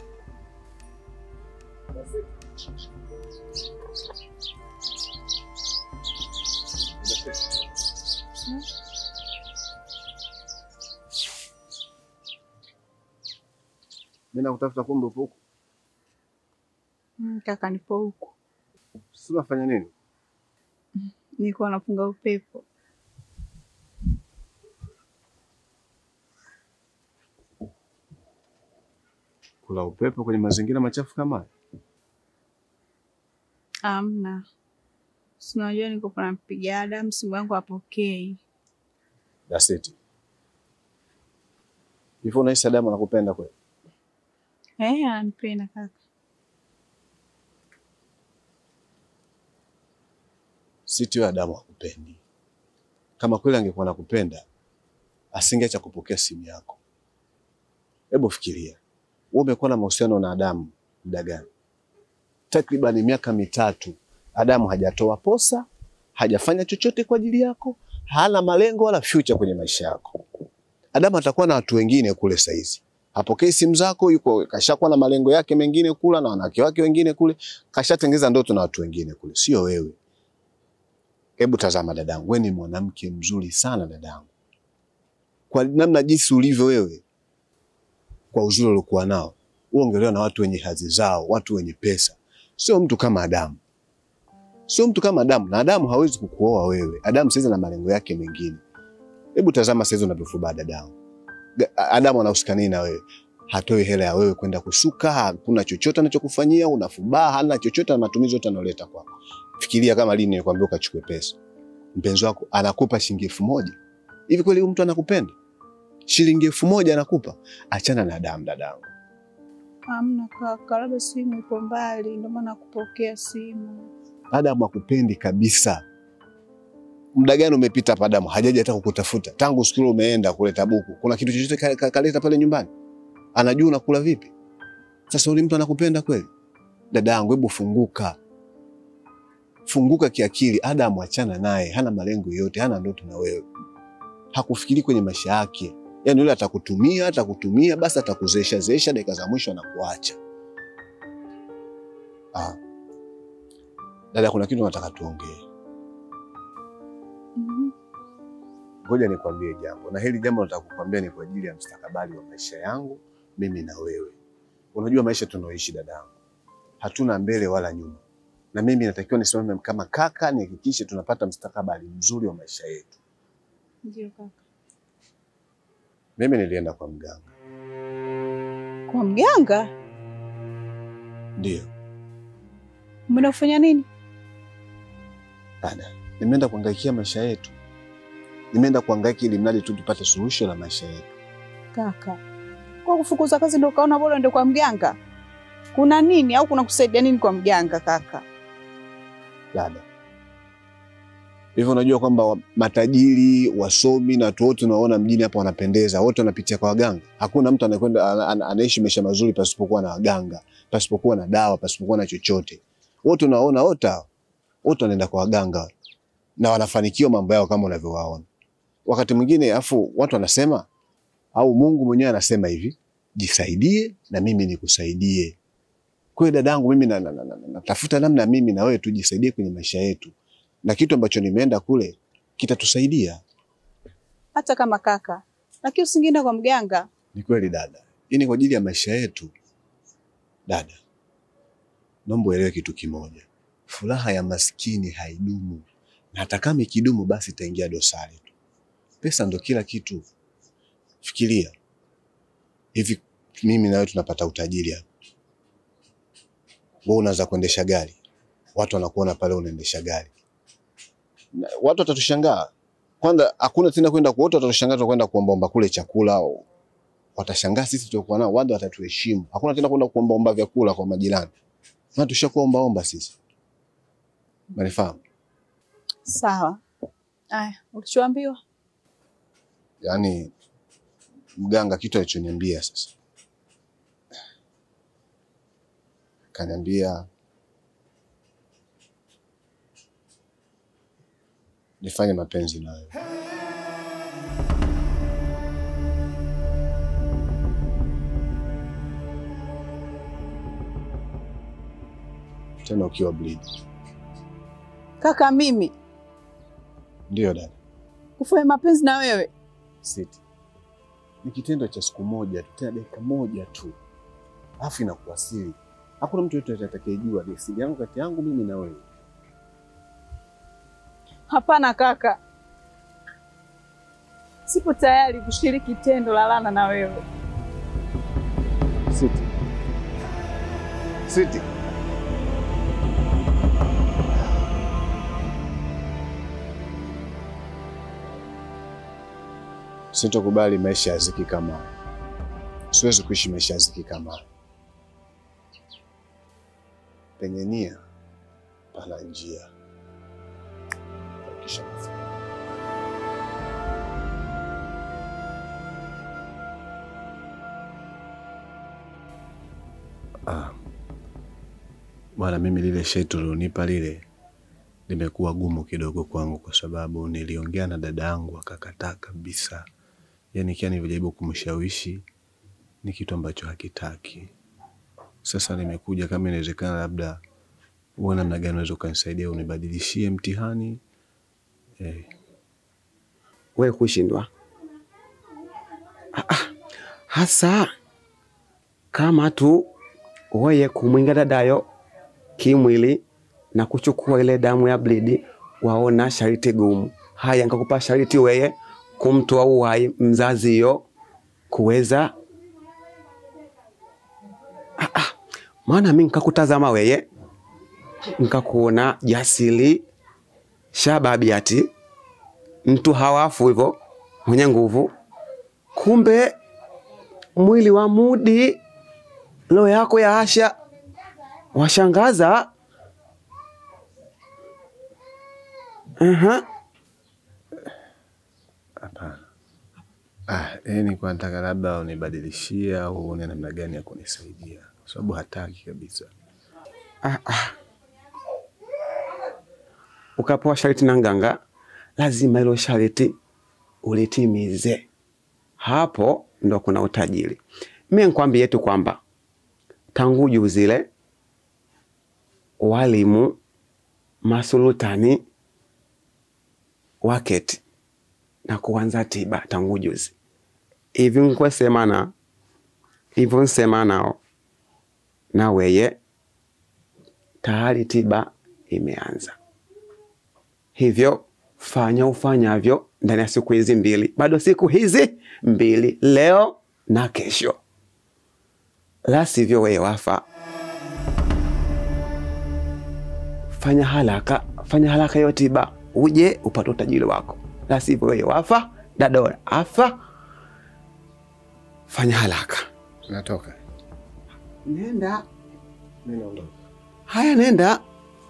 Mimi nakutafuta kumbe upo huko. Mm, kaka nipo huko. Sasa unafanya nini? Nilikuwa napunga upepo. Kula upepo kwenye mazingira machafu kama haya? Amna. Sinajua niko kwa nampigia Adam, simu yangu apokei. That's it. Hivyo unahisi Adam anakupenda kweli? Eh, ananipenda kaka. Sitio Adamu hakupendi. Kama kweli angekuwa anakupenda, asingeacha kupokea simu yako. Hebu fikiria. Wewe umekuwa na mahusiano na Adamu muda gani? Takriban miaka mitatu. Adamu hajatoa posa, hajafanya chochote kwa ajili yako, hana malengo wala future kwenye maisha yako. Adamu atakuwa na watu wengine kule saizi. Hapokei simu zako, yuko kashakuwa na malengo yake mengine kula na wanawake wake wengine kule, kashatengeza ndoto na watu wengine kule, sio wewe. Hebu tazama dadangu, wewe ni mwanamke mzuri sana dadangu. Kwa namna jinsi ulivyo wewe, kwa uzuri uliokuwa nao, uongelewa na watu wenye hadhi zao, watu wenye pesa. Sio mtu kama Adamu. Sio mtu kama Adamu, na Adamu hawezi kukuoa wewe. Adamu sasa na malengo yake mengine. Hebu tazama sasa unavyofuba dadangu. Adamu anahusika nini na wewe? Hatoi hela ya wewe kwenda kusuka, hakuna chochote anachokufanyia, unafubaa, hana chochote na matumizi yote analeta kwako. Fikiria kama lini nikwambia ukachukue pesa. Mpenzi wako anakupa shilingi elfu moja. Hivi kweli huyu mtu anakupenda? Shilingi elfu moja anakupa? Achana na Adamu dadangu. Hamna kaka, labda simu ipo mbali ndio maana kupokea simu. Adamu hakupendi kabisa. Muda gani umepita hapa Adamu? Hajaja hata kukutafuta. Tangu siku umeenda kule Tabuku. Kuna kitu chochote kaleta pale nyumbani? Anajua unakula vipi? Sasa ule mtu anakupenda kweli? Dadangu, hebu funguka. Funguka kiakili. Adamu achana naye, hana malengo yote, hana ndoto na wewe. Hakufikiri kwenye maisha yake. Yaani yule atakutumia, atakutumia basi atakuzesha zesha dakika za mwisho na kuacha. Ah. Dada, kuna kitu nataka tuongee. Mhm. Ngoja nikwambie jambo. Na hili jambo nataka kukwambia ni kwa ajili ya mustakabali wa maisha yangu, mimi na wewe. Unajua maisha tunaoishi dadangu, hatuna mbele wala nyuma. Na mimi natakiwa nisimame kama kaka, nihakikishe tunapata mustakabali mzuri wa maisha yetu. Ndio kaka. Mimi nilienda kwa mganga. Kwa mganga? Ndio. Umeenda kufanya nini? Dada, nimeenda kuhangaikia maisha yetu. Nimeenda kuhangaika ili mradi tu tupate suluhisho la maisha yetu. Kaka, kwa kufukuza kazi ndio kaona bora ndio kwa mganga? Kuna nini au kuna kusaidia nini kwa mganga kaka? Dada, hivyo unajua kwamba matajiri, wasomi na watu wote unaona mjini hapa wanapendeza, wote wanapitia kwa waganga. Hakuna mtu anakwenda anaishi maisha mazuri pasipokuwa na waganga, pasipokuwa na dawa, pasipokuwa na chochote. Wote unaona wote wote wanaenda kwa waganga na wanafanikiwa mambo yao kama unavyowaona. Wakati mwingine afu watu wanasema au Mungu mwenyewe anasema hivi, jisaidie na mimi nikusaidie. Kwa hiyo dadangu, mimi na, na, na, na, natafuta namna mimi na wewe tujisaidie kwenye maisha yetu. Na kitu ambacho nimeenda kule kitatusaidia. Hata kama kaka, lakini usingeenda kwa mganga. Ni kweli dada. Hii ni kwa ajili ya maisha yetu. Dada, naomba uelewe kitu kimoja. Furaha ya maskini haidumu. Na hata kama ikidumu basi itaingia dosari tu. Pesa ndo kila kitu. Fikiria. Hivi mimi na wewe tunapata utajiri hapa. Wewe unaanza kuendesha gari. Watu wanakuona pale unaendesha gari. Watu watatushangaa. Kwanza hakuna tena kwenda kwa watu watatushangaa tunakwenda kuomba kule chakula au watashangaa sisi tutakuwa nao, watu watatuheshimu. Hakuna tena kwenda kuomba omba vyakula kwa majirani. Na tushakuomba omba sisi. Manifahamu? Sawa. Aya, ulichoambiwa? Yaani mganga kitu alichoniambia sasa. Kaniambia nifanye mapenzi na wewe. Tena ukiwa bleed. Kaka mimi? Ndio dada. Kufanya mapenzi na wewe? Siti. Ni kitendo cha siku moja tu, tena dakika moja tu. Alafu inakuwa siri. Hakuna mtu yote atakayejua ni siri yangu kati yangu mimi na wewe. Hapana kaka. Sipo tayari kushiriki tendo la lana na wewe. Siti. Siti. Sitokubali maisha ya ziki kama haya. Siwezi kuishi maisha ya ziki kama haya. Penye nia pana njia. Kisha Ah. Bwana, mimi lile sheti ulionipa lile limekuwa gumu kidogo kwangu kwa sababu niliongea na dada yangu akakataa kabisa. Yaani kia nilijaribu kumshawishi ni kitu ambacho hakitaki. Sasa nimekuja kama inawezekana labda uone namna gani unaweza kunisaidia unibadilishie mtihani. Eh. Wewe kushindwa. Ah, ah. Hasa kama tu wewe kumwinga dadayo kimwili na kuchukua ile damu ya bleed, waona shariti gumu. Haya, nikakupa shariti wewe kumtoa uhai mzazi yo kuweza. Ah, ah. Maana mimi nikakutazama wewe nikakuona jasili shababi ati mtu hawafu hivyo mwenye nguvu, kumbe mwili wa Mudi lo yako ya Asha washangaza. Aha. Hapana. Ah, eh ni kwa nataka labda unibadilishie au uone namna gani ya kunisaidia. Kwa sababu hataki kabisa. Ah, ah. Ukapewa shariti na nganga, lazima ilo shariti ulitimize. Hapo ndo kuna utajiri. Mimi nikwambie tu kwamba tangu juzile walimu masulutani waketi na kuanza tiba tangu juzi. Hivi nkwe semana, hivi nsema nao na weye tayari tiba imeanza. Hivyo fanya ufanyavyo ndani ya siku hizi mbili. Bado siku hizi mbili, leo na kesho. La sivyo wewe wafa. Fanya haraka, fanya haraka hiyo tiba uje upate utajiri wako. La sivyo wewe wafa, dada afa. Fanya haraka. Natoka. Nenda. Mimi naondoka. Haya, nenda.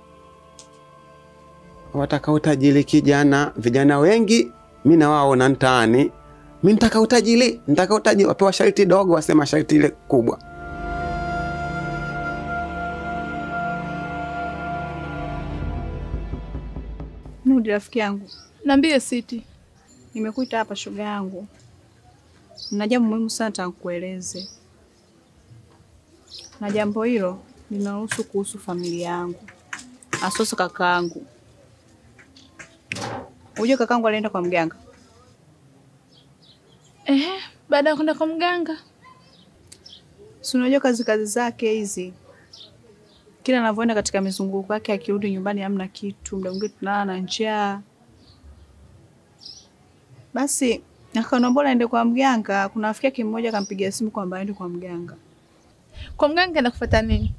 Wataka utajiri kijana, vijana wengi mimi na wao na mtaani. Mimi nitaka utajiri, nitaka utajiri, wapewa sharti dogo wasema sharti ile kubwa. Nudi rafiki yangu. Niambie Siti. Nimekuita hapa shoga yangu. Na jambo muhimu sana nitakueleze. Na jambo hilo linahusu kuhusu familia yangu. Asoso kakaangu. Unajua kakaangu alienda kwa mganga? Ehe, baada ya kwenda kwa mganga. Si unajua kazi kazi zake hizi. Kila anavyoenda katika mizunguko yake akirudi nyumbani hamna kitu, muda mwingine tunalala na njaa. Basi akaona bora aende kwa mganga. Kuna rafiki yake mmoja akampigia simu kwamba aende kwa mganga. Kwa mganga anakufuata nini?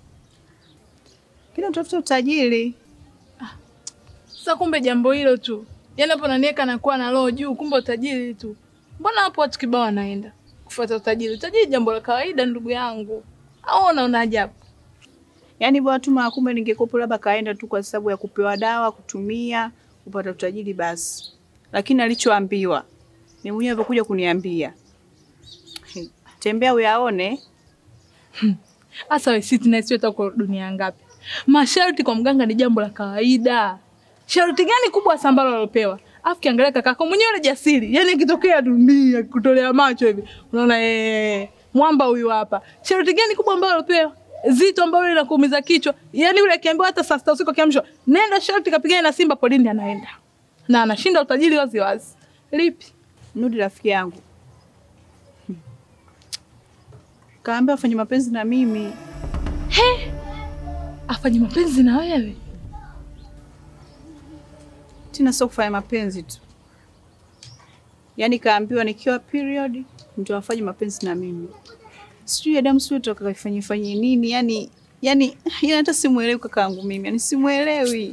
Kila mtafuta utajiri. Ah. Sasa kumbe jambo hilo tu. Yaani hapo nanieka anakuwa na roho juu, kumbe utajiri tu. Mbona hapo watu kibao wanaenda kufuata utajiri? Utajiri jambo la kawaida ndugu yangu. Au unaona ajabu? Yaani bwana tu kumbe ningekupo labda kaenda tu kwa sababu ya kupewa dawa, kutumia, kupata utajiri basi. Lakini alichoambiwa ni mwenyewe alikuja kuniambia. Tembea uyaone. Asa wewe Siti na sio tako dunia ngapi? Masharti kwa mganga ni jambo la kawaida. Sharti gani kubwa sambalo alopewa? Afu kiangalia kakako mwenyewe ni jasiri. Yaani ikitokea dunia kutolea macho hivi. Unaona eh mwamba huyu hapa. Sharti gani kubwa ambalo alopewa? Zito ambalo linakuumiza kichwa. Yaani yule akiambiwa hata saa sita usiku kiamsho, nenda sharti kapigana na Simba polini anaenda. Na anashinda utajiri wazi wazi. Lipi? Nudi rafiki yangu. Hmm. Kaambia afanye mapenzi na mimi. He? Afanye mapenzi na wewe? Tina sio kufanya mapenzi tu. Yaani kaambiwa nikiwa period ndio afanye mapenzi na mimi. Sijui Adam sio toka kafanye fanye nini, yani yani yana hata simuelewi kakaangu mimi. Yani simuelewi.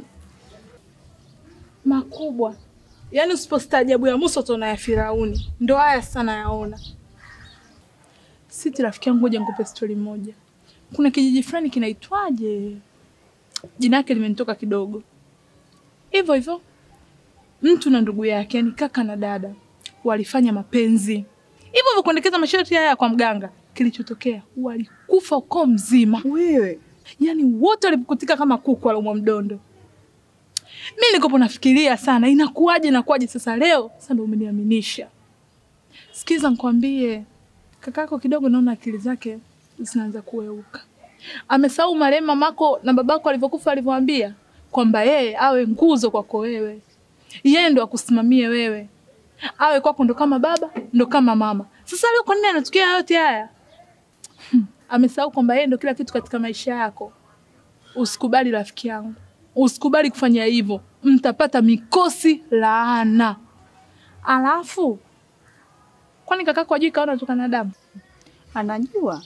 Makubwa. Yaani usipostaajabu ya Musa utaona ya Firauni. Ndio haya sana yaona. Siti rafiki yangu, ngoja nikupe story moja. Kuna kijiji fulani kinaitwaje? Jina lake limenitoka kidogo. Hivyo hivyo. Mtu na ndugu yake, yani kaka na dada, walifanya mapenzi. Hivyo hivyo kuendekeza masharti haya kwa mganga. kilichotokea walikufa uko mzima. Wewe Yaani wote walipukutika kama kuku waliumwa mdondo. Mimi nikopo nafikiria sana inakuaje inakuaje sasa leo sasa ndio umeniaminisha. Sikiza nikwambie, kakako kidogo naona akili zake zinaanza kueuka. Amesahau marehemu mamako na babako alivyokufa alivyoambia kwamba yeye awe nguzo kwako wewe. Yeye ndo akusimamie wewe. Awe kwako ndo kama baba, ndo kama mama. Sasa leo kwa nini anatukia yote haya? Hmm. Amesahau kwamba yeye ndo kila kitu katika maisha yako. Usikubali rafiki yangu. Usikubali kufanya hivyo. Mtapata mikosi laana. Alafu kwani kakako ajui kaona tukana na damu? anajua.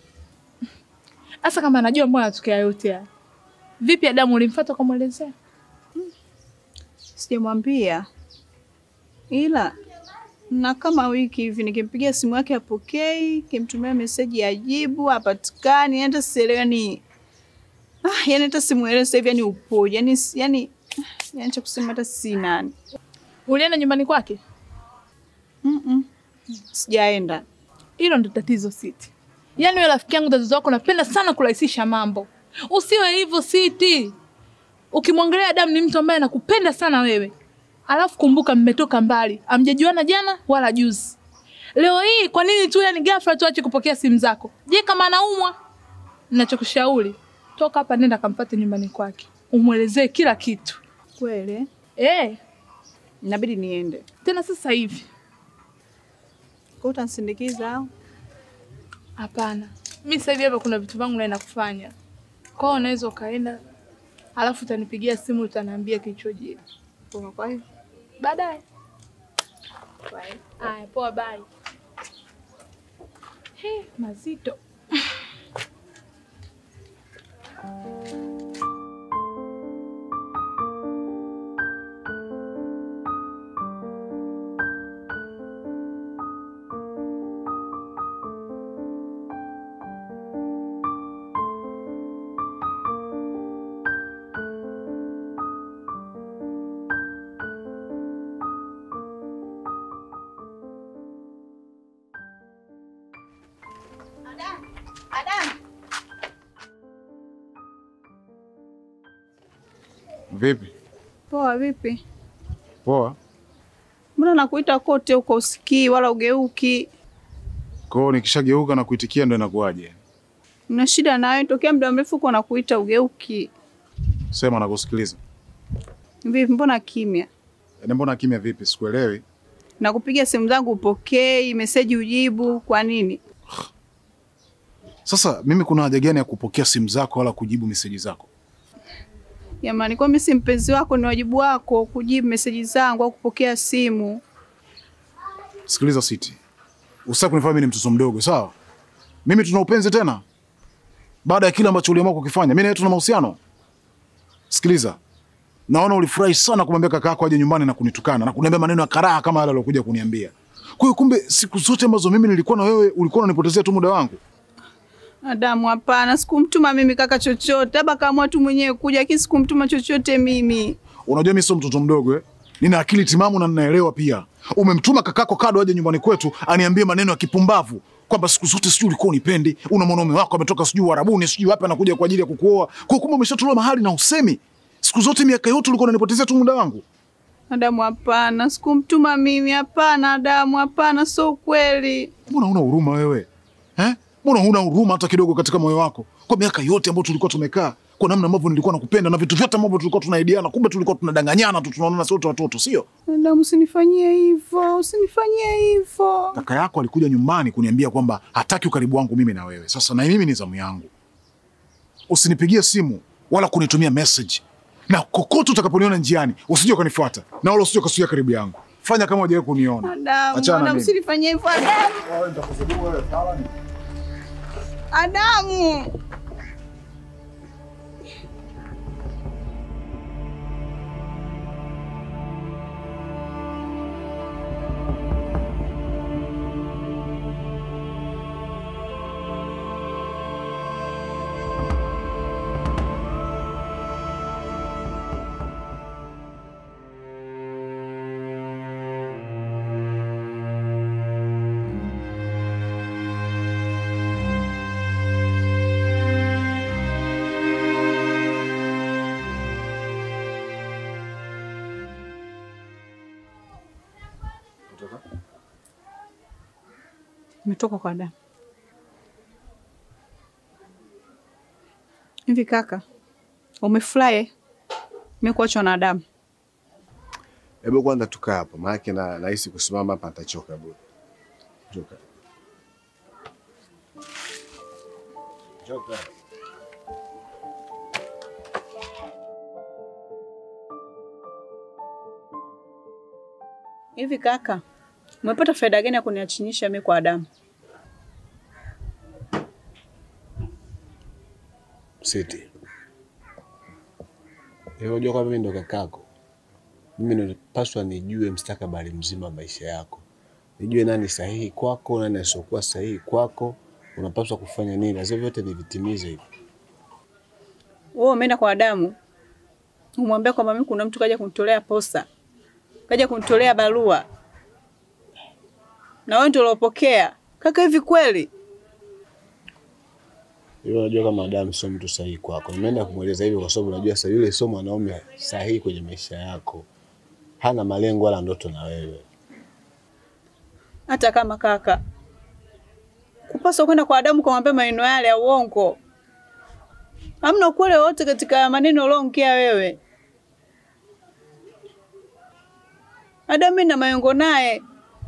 Asa kama anajua mbona anatokea yote haya. Vipi Adamu ulimfuata kumuelezea? Hmm. Sijamwambia. Ila na kama wiki hivi nikimpigia simu yake apokei, kimtumia message ajibu, hapatikani, hata sielewi yani. Ah, yani hata simuelewi sasa hivi yani upoje. Yani yani yani cha kusema hata si nani. Ulienda nyumbani kwake? Mhm. Mm Sijaenda. Hilo ndo tatizo Siti. Yaani wewe rafiki yangu tatizo wako napenda sana kurahisisha mambo. Usiwe hivyo Siti. Ukimwangalia Adamu ni mtu ambaye anakupenda sana wewe. Alafu kumbuka mmetoka mbali. Hamjajuana jana wala juzi. Leo hii kwa nini tu yani ghafla tuache kupokea simu zako? Je, kama anaumwa? Ninachokushauri, toka hapa nenda kampate nyumbani kwake. Umuelezee kila kitu. Kweli? Eh. Inabidi niende. Tena sasa hivi. Kwa utansindikiza au? Hapana. Mimi sasa hivi hapa kuna vitu vangu naenda kufanya. Kwa hiyo unaweza ukaenda. Alafu utanipigia simu utaniambia kilichojiri. Poa kwa hiyo. Baadaye. Bye. Aya, poa bye. He, mazito. Vipi? Poa vipi? Poa. Mbona nakuita kote huko usikii wala ugeuki? Kwa hiyo nikishageuka na kuitikia ndo inakuaje? Una shida nawe tokea muda mrefu kwa nakuita ugeuki. Sema nakusikiliza. Vipi mbona kimya? Yaani mbona kimya vipi? Sikuelewi. Nakupigia simu zangu upokei, message ujibu, kwa nini? Sasa mimi kuna haja gani ya kupokea simu zako wala kujibu message zako? Jamani, kwa mimi si mpenzi wako, ni wajibu wako kujibu message zangu au kupokea simu. Sikiliza Siti. Usitaki kunifahamu mimi ni mtoto mdogo, sawa? Mimi tuna upenzi tena. Baada ya kile ambacho uliamua kukifanya, mimi na wewe tuna mahusiano. Sikiliza. Naona ulifurahi sana kumwambia kaka yako aje nyumbani na kunitukana na kuniambia maneno ya karaha kama yale aliyokuja kuniambia. Kwa hiyo kumbe siku zote ambazo mimi nilikuwa na wewe ulikuwa unanipotezea tu muda wangu. Adamu, hapana, sikumtuma mimi kaka chochote. Labda kaamua tu mwenyewe kuja, lakini sikumtuma chochote mimi. Unajua mimi sio mtoto mdogo eh? Nina akili timamu na ninaelewa pia. Umemtuma kakako Kado aje nyumbani kwetu aniambie maneno ya kipumbavu kwamba siku zote sijui ulikuwa unipendi, una mwanaume wako ametoka sijui Uarabuni, sijui wapi anakuja kwa ajili ya kukuoa. Kwa kumbe umeshatolewa mahali na usemi. Siku zote miaka yote ulikuwa unanipotezea tu muda wangu. Adamu, hapana, sikumtuma mimi, hapana Adamu, hapana, sio kweli. Mbona huna huruma wewe? Eh? Mbona huna huruma hata kidogo katika moyo wako? Kwa miaka yote ambayo tulikuwa tumekaa, kwa namna ambavyo nilikuwa nakupenda na vitu vyote ambavyo tulikuwa tunaidiana, kumbe tulikuwa tunadanganyana tu, tunaonana sote watoto, sio? Adamu, usinifanyie hivyo, usinifanyie hivyo. Kaka yako alikuja nyumbani kuniambia kwamba hataki ukaribu wangu mimi na wewe. Sasa na mimi ni zamu yangu. Usinipigie simu wala kunitumia message. Na kokote utakaponiona njiani, usije ukanifuata. Na wala usije ukasuia karibu yangu. Fanya kama hujawahi kuniona. Adamu, Adamu, usinifanyie hivyo Adamu. Wewe nitakuzungua wewe, sawa ni? Adamu. Nimetoka kwa Adamu. Hivi kaka, umefurahi mimi kuachwa na Adamu? Hebu kwanza tukaa hapo, maana na nahisi kusimama hapa nitachoka bure. Choka. Choka. Hivi kaka, umepata faida gani ya kuniachinisha mimi kwa Adamu? Siti. Wewe unajua kwa mimi ndo kakako. Mimi napaswa nijue mstakabali mzima wa maisha yako. Nijue nani sahihi kwako, nani asiokuwa sahihi kwako, unapaswa kufanya nini. Lazima vyote nivitimize hivi. Wewe umeenda kwa Adamu, umwambia kwamba mimi kuna mtu kaja kunitolea posa. Kaja kunitolea barua. Na wewe ndio uliopokea. Kaka, hivi kweli? Wewe unajua kama Adamu sio mtu sahihi kwako. Nimeenda kumueleza hivyo kwa sababu unajua sasa yule sio mwanaume sahihi kwenye maisha yako. Hana malengo wala ndoto na wewe. Hata kama kaka, kupaswa kwenda kwa Adamu kumwambia maneno yale ya uongo. Hamna ukweli wote katika maneno uliyoongea wewe. Adamu na mayongo naye.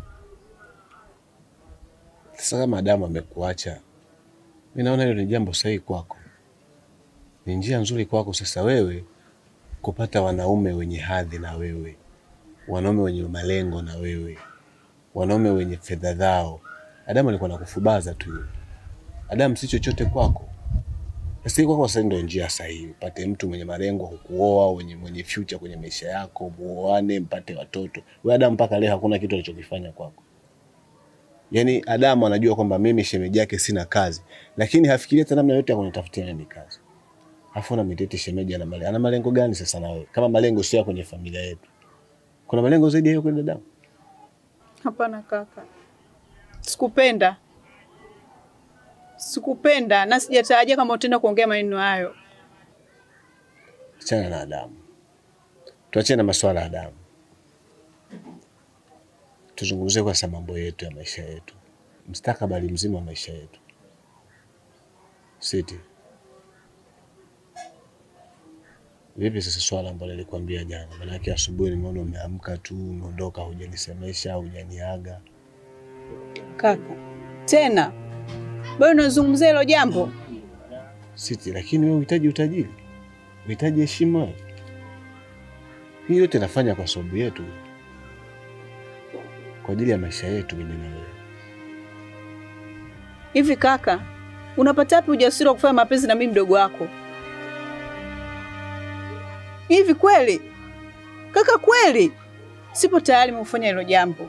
Sasa kama Adamu amekuacha, mimi naona hilo ni jambo sahihi kwako. Ni njia nzuri kwako sasa wewe kupata wanaume wenye hadhi na wewe. Wanaume wenye malengo na wewe. Wanaume wenye fedha zao. Adamu alikuwa anakufubaza tu. Adamu si chochote kwako. Sasa kwako sasa ndio njia sahihi. Upate mtu mwenye malengo kukuoa, mwenye mwenye future kwenye maisha yako, muoane, mpate watoto. Wewe Adamu mpaka leo hakuna kitu alichokifanya kwako. Yaani Adamu anajua kwamba mimi shemeji yake sina kazi, lakini hafikiria hata namna yote ya kunitafutia nini kazi. Alafu na mitete shemeji ana malengo. Ana malengo gani sasa na wewe? Kama malengo sio kwenye familia yetu. Kuna malengo zaidi ya hiyo kwa Adamu? Hapana kaka. Sikupenda. Sikupenda na sijatarajia kama utaenda kuongea maneno hayo. Achana na Adamu. Tuachane na masuala ya Adamu. Tuzungumzie kwa sababu mambo yetu ya maisha yetu. Mstakabali mzima wa maisha yetu. Siti. Vipi sasa swala ambalo nilikwambia jana? Maana yake asubuhi nimeona umeamka tu, umeondoka hujanisemesha, hujaniaga. Kaka, tena bado unazungumzia hilo jambo? Siti, lakini wewe unahitaji utajiri. Unahitaji heshima. Hii yote nafanya kwa sababu yetu. Kwa ajili ya maisha yetu mimi na wewe. Hivi kaka, unapata wapi ujasiri wa kufanya mapenzi na mimi mdogo wako? Hivi kweli? Kaka kweli? Sipo tayari kufanya hilo jambo.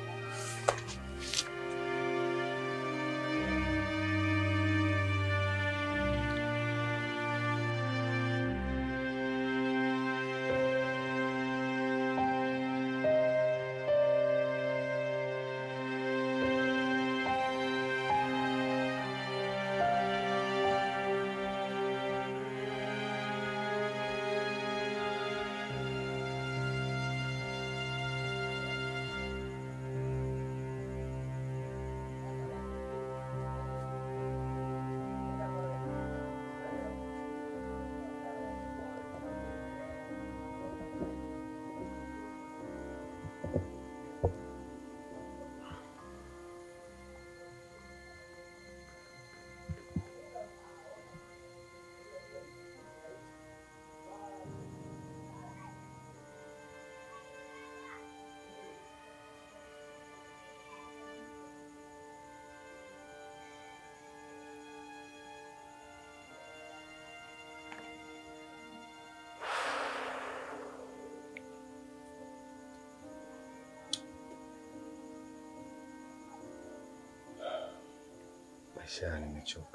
Maisha nimechoka.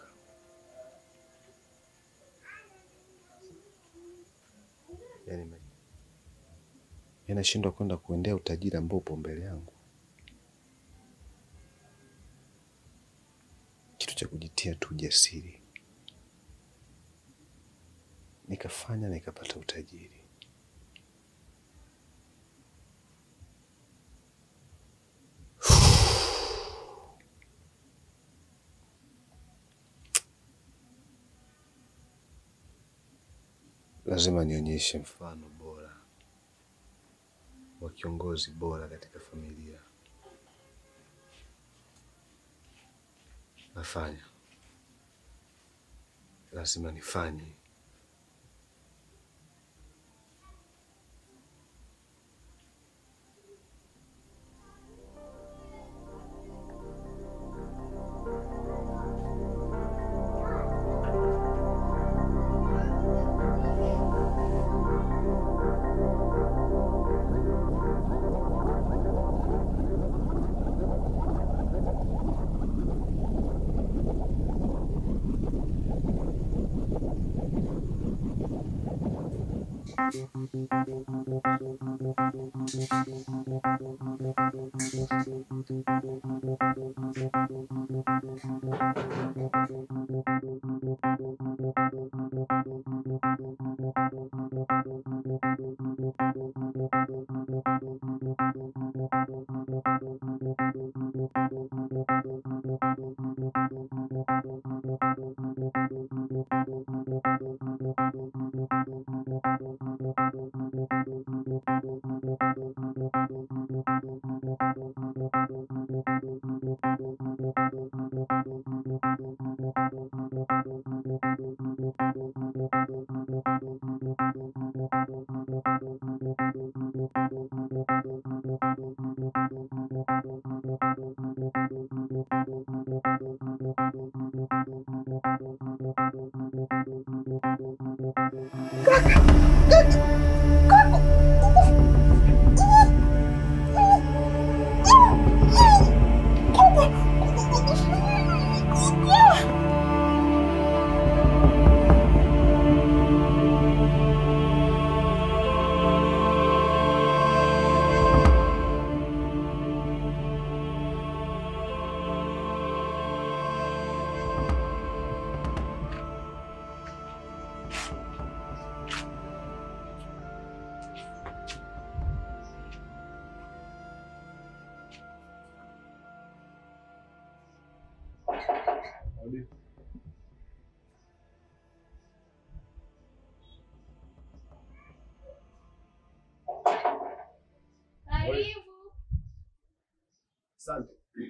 Yaani yanashindwa kwenda kuendea utajiri ambao upo mbele yangu. Kitu cha kujitia tu ujasiri. Nikafanya na nikapata utajiri. Lazima nionyeshe mfano bora wa kiongozi bora katika familia. Nafanya. Lazima nifanye. Asante.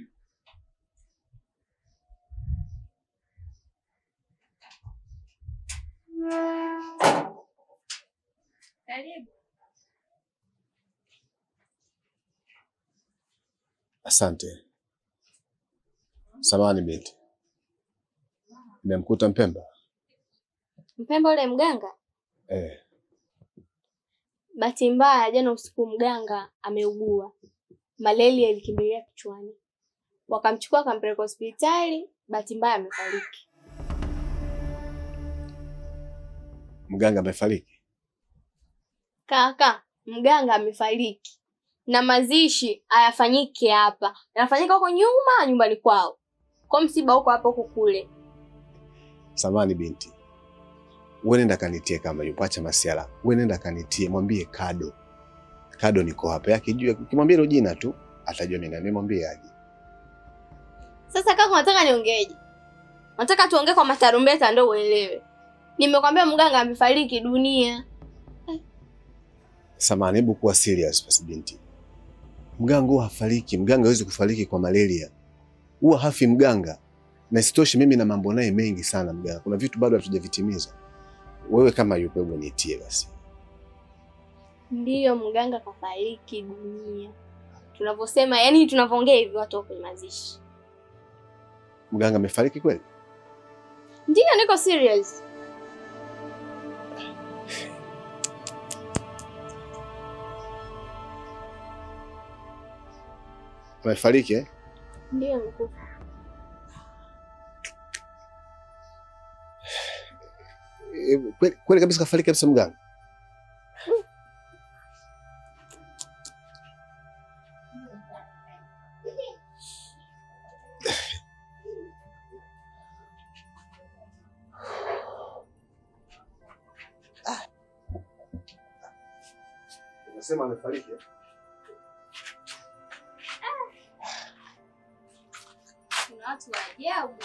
Karibu. Asante. Samahani binti. Nimemkuta Mpemba? Mpemba ule mganga? Eh. Bahati mbaya jana usiku mganga ameugua. Malaria ilikimbilia kichwani. Wakamchukua akampeleka hospitali, bahati mbaya amefariki. Mganga amefariki? Kaka, mganga amefariki. Na mazishi hayafanyiki hapa. Yanafanyika huko nyuma, nyumbani kwao. Kwa msiba huko hapo huko kule. Samahani binti. Wewe nenda kanitie kama yupo, acha masiala. Wewe nenda kanitie, mwambie Kado. Kado niko hapa yake juu. Ukimwambia hilo jina tu atajua mimi nani, mwambie aje. Sasa kaka unataka niongeeje? Nataka tuongee kwa matarumbeta ndio uelewe. Nimekwambia mganga amefariki dunia. Samahani, hebu kuwa serious basi binti. Mganga huwa hafariki, mganga hawezi kufariki kwa malaria. Huwa hafi mganga. Na isitoshe mimi na mambo naye mengi sana mganga. Kuna vitu bado hatujavitimiza. Wewe kama yupo hebu niitie basi. Ndiyo mganga kafariki dunia. Tunavyosema, yani tunavyoongea hivi watu wako kwenye mazishi. Mganga amefariki kweli? Ndiyo, niko serious. Amefariki eh? Ndiyo mkufa. E, kweli, kweli kabisa kafariki kabisa mganga? Unasema amefariki eh? Kuna watu wa ajabu.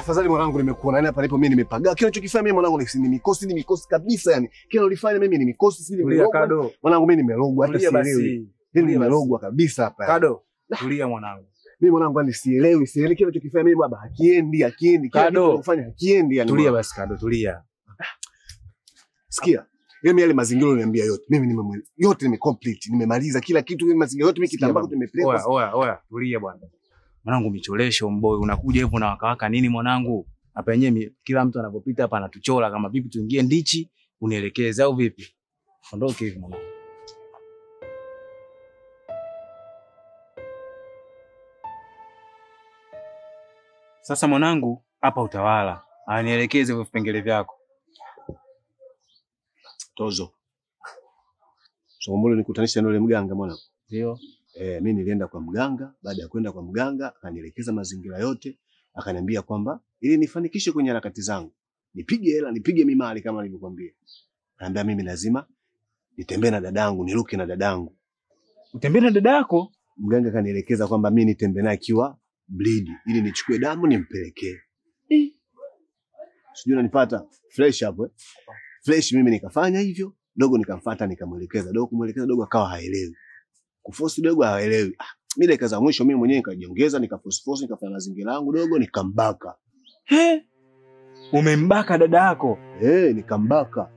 afadhali mwanangu nimekuona. Yaani hapa nipo mimi nimepagaa. Kile unachokifanya mimi mwanangu ni mikosi, ni mikosi kabisa yani. Kile ulifanya mimi ni mikosi, si nimerogwa. Mwanangu mimi nimerogwa hata sielewi. Mimi nimerogwa kabisa hapa. Kado, tulia mwanangu. Mimi mwanangu yani sielewi, sielewi kile unachokifanya mimi baba. Hakiendi, hakiendi. Kile unachofanya hakiendi yani. Tulia basi Kado, tulia. Sikia. Mimi yale mazingira unaniambia yote. Mimi nime yote nime complete. Nimemaliza kila kitu, mimi mazingira yote mimi kitambaa tumepeleka. Oya, oya, oya, tulia bwana. Mwanangu micholesho mboy, unakuja hivyo na wakawaka nini mwanangu? Hapa yenyewe kila mtu anapopita hapa anatuchola kama vipi tuingie ndichi, unielekeze au vipi? Ondoke hivi mwanangu. Sasa mwanangu, hapa utawala. Anielekeze hivyo vipengele vyako. Tozo. So mbona nikutanisha na yule mganga mwanangu? Ndio. Eh, mimi nilienda kwa mganga, baada ya kwenda kwa mganga akanielekeza mazingira yote, akaniambia kwamba ili nifanikishe kwenye harakati zangu, nipige hela, nipige mimali kama nilivyokuambia. Anambia mimi lazima nitembee na dadangu, niruke na dadangu. Utembee na dadako? Mganga kanielekeza kwamba mimi nitembee naye akiwa bleed ili nichukue damu nimpelekee. Eh. Sijui unanipata fresh hapo eh? Fresh mimi nikafanya hivyo, dogo nikamfuata nikamwelekeza, dogo kumwelekeza dogo akawa haelewi. Kuforce dogo haelewi. Ah, mimi dakika za mwisho mimi mwenyewe nikajiongeza nikaforce force nikafanya mazingira yangu dogo nikambaka. He? Umembaka dada yako? Eh, nikambaka.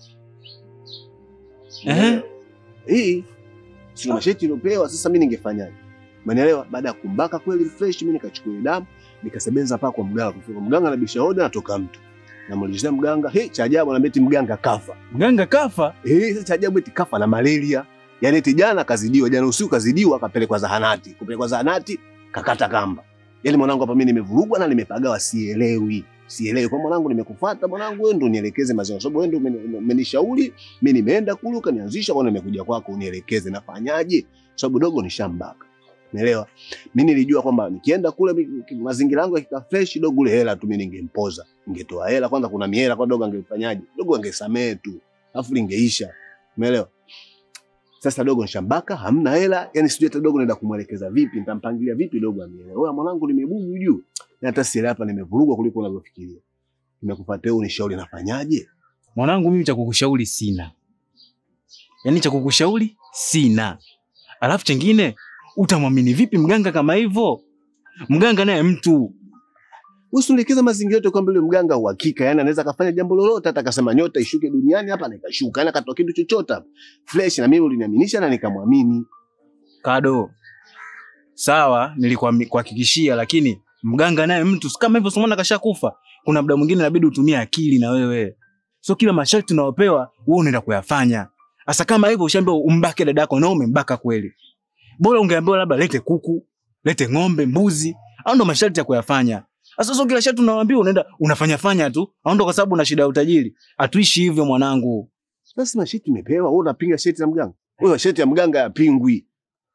Eh? Eh. Sina masheti nilopewa sasa mimi ningefanyaje? Umeelewa? Baada ya kumbaka kweli fresh mimi nikachukua damu nikasebenza paka kwa mganga. Kwa mganga anabisha hoda natoka mtu. Namuulizia mganga, "He, cha ajabu anambia eti mganga kafa." Mganga kafa? Eh, sasa cha ajabu eti kafa na malaria. Yaani eti jana kazidiwa, jana usiku kazidiwa akapelekwa zahanati. Kupelekwa zahanati kakata kamba. Yaani mwanangu hapa mimi nimevurugwa na nimepagawa sielewi. Sielewi kwa mwanangu nimekufuata mwanangu wewe ndio unielekeze mazao. Sababu wewe ndio umenishauri, mimi nimeenda kule kanianzisha kwa nimekuja kwako unielekeze nafanyaje? Sababu dogo ni shambaka. Umeelewa? Mimi nilijua kwamba nikienda kule mazingira yangu yakika fresh dogo ule hela tu mimi ningempoza. Ningetoa hela kwanza kuna mihela kwa dogo angefanyaje? Dogo angesamee tu. Alafu lingeisha. Umeelewa? Sasa dogo nshambaka hamna hela, yani sijui hata dogo naenda kumwelekeza vipi, nitampangilia vipi dogo anielewe. Wewe mwanangu nimebugu juu. Na hata sisi hapa nimevurugwa kuliko unavyofikiria. Nimekupatia wewe unishauri nafanyaje? Mwanangu mimi cha kukushauri sina. Yaani cha kukushauri sina. Alafu chengine utamwamini vipi mganga kama hivyo? Mganga naye mtu. Usielekeza mazingira yote kwamba yule mganga uhakika, yani anaweza kafanya jambo lolote hata akasema nyota ishuke duniani hapa na ikashuka. Yani akatoa kitu chochote hapa. Fresh na mimi uliniaminisha na nikamwamini. Kado. Sawa, nilikuhakikishia lakini mganga naye mtu kama hivyo somona kashakufa. Kuna muda mwingine inabidi utumie akili na wewe. So kila masharti unayopewa wewe unaenda kuyafanya. Asa kama hivyo ushaambiwa umbake dadako na umembaka kweli. Bora ungeambiwa labda lete kuku, lete ng'ombe, mbuzi, au ndo masharti ya kuyafanya. Sasa sio kila sharti unawaambia unaenda unafanya fanya tu, au ndo kwa sababu una shida ya utajiri. Atuishi hivyo mwanangu. Sasa masheti umepewa, wewe unapinga sheti ya mganga. Wewe sheti ya mganga yapingwi.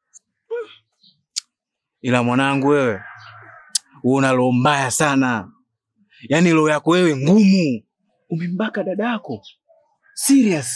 Ila mwanangu wewe una roho mbaya sana. Yaani roho yako wewe ngumu. Umembaka dadako. Serious.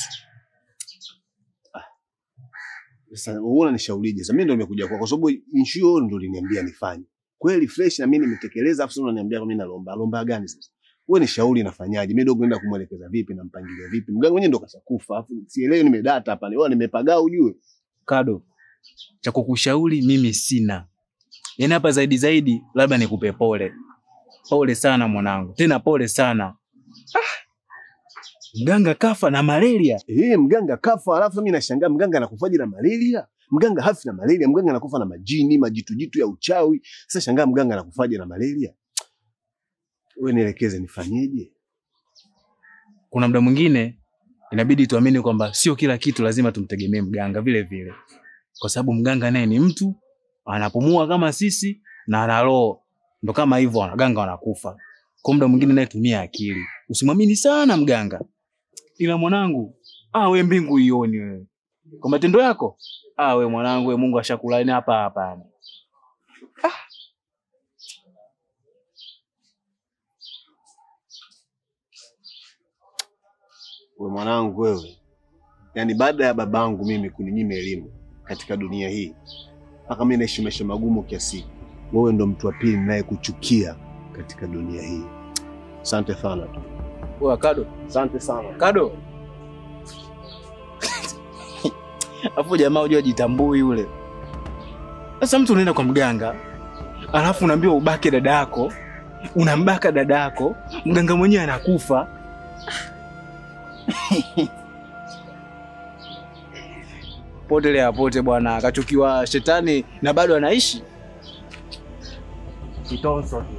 Sasa unaona nishaurije? Sasa mimi ndio nimekuja kwako kwa sababu issue ndio uliniambia nifanye. Kweli fresh na mimi nimetekeleza afu unaniambia mimi nalomba. Lomba gani sasa? Wewe ni shauri nafanyaje? Mimi dogo naenda kumwelekeza vipi na mpangilia vipi? Mganga mwenyewe ndo kashakufa. Afu sielewi nimedata hapa. Wewe nimepagaa ujue. Kado. Cha kukushauri mimi sina. Yaani hapa zaidi zaidi labda nikupe pole. Pole sana mwanangu. Tena pole sana. Ah. Mganga kafa na malaria. Eh, mganga kafa alafu mimi nashangaa mganga anakufaje na malaria? Mganga hafi na malaria, mganga anakufa na majini, majitu jitu ya uchawi. Sasa shangaa mganga anakufaje na malaria? Wewe nielekeze nifanyeje? Kuna muda mwingine inabidi tuamini kwamba sio kila kitu lazima tumtegemee mganga vile vile. Kwa sababu mganga naye ni mtu, anapumua kama sisi na ana roho. Ndio kama hivyo waganga wanakufa. Kwa muda mwingine naye tumia akili. Usimwamini sana mganga. Ila mwanangu, ah we mbingu ioni wewe. Kwa matendo yako, ah we mwanangu we Mungu ashakulaini hapa hapa. Ah. We mwanangu wewe. Yaani baada ya babangu mimi kuninyima elimu katika dunia hii, mpaka mimi naishi maisha magumu kiasi, wewe ndo mtu wa pili naye kuchukia katika dunia hii. Asante sana. Wewe Kado. Asante sana. Kado. Afu jamaa unajua jitambui yule. Sasa mtu unaenda kwa mganga, alafu unaambiwa ubake dada yako, unambaka dada yako, mganga mwenyewe anakufa. Potelea pote bwana, akachukiwa shetani na bado anaishi. Kitonso tu.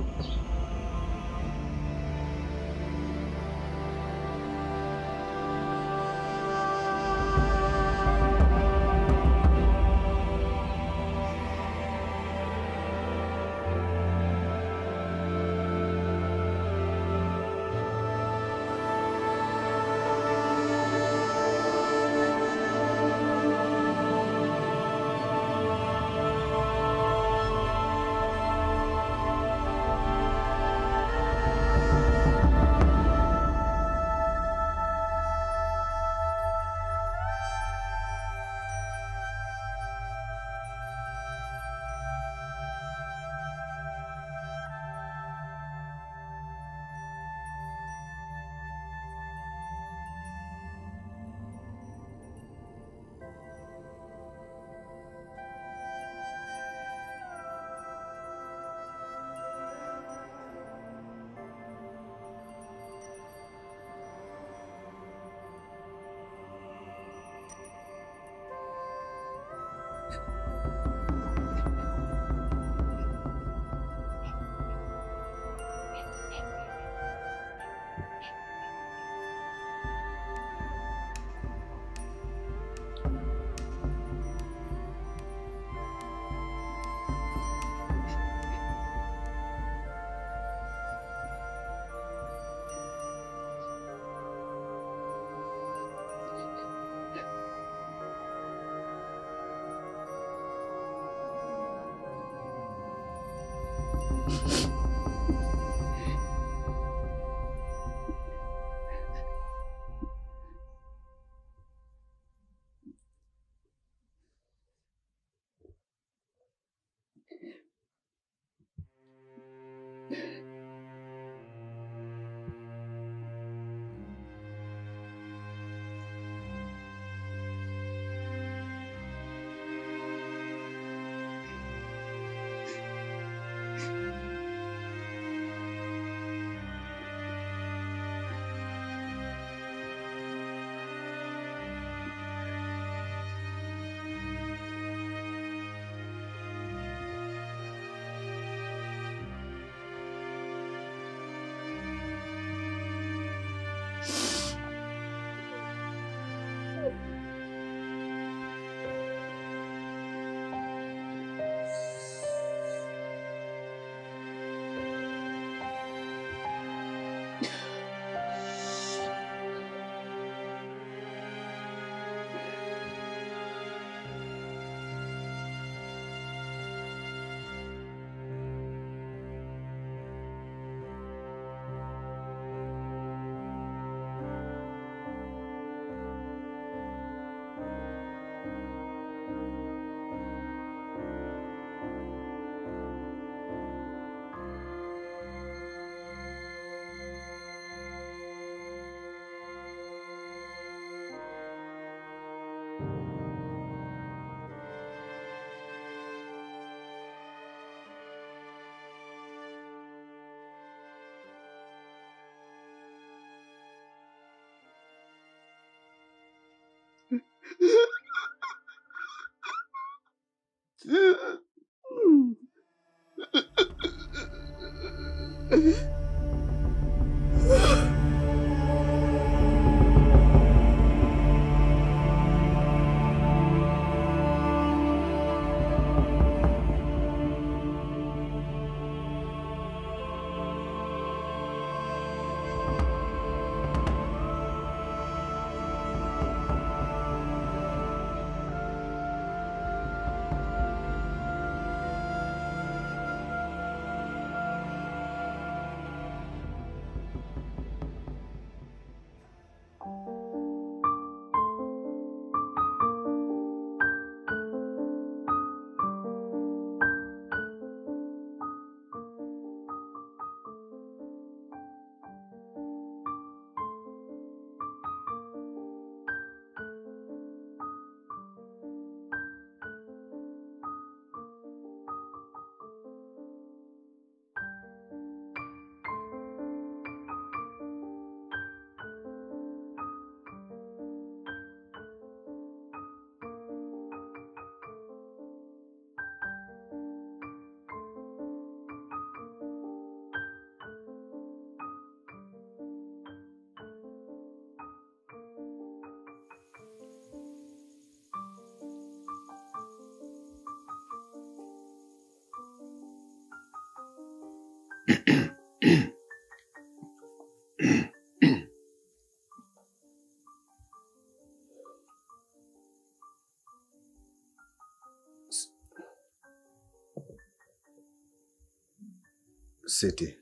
Seti.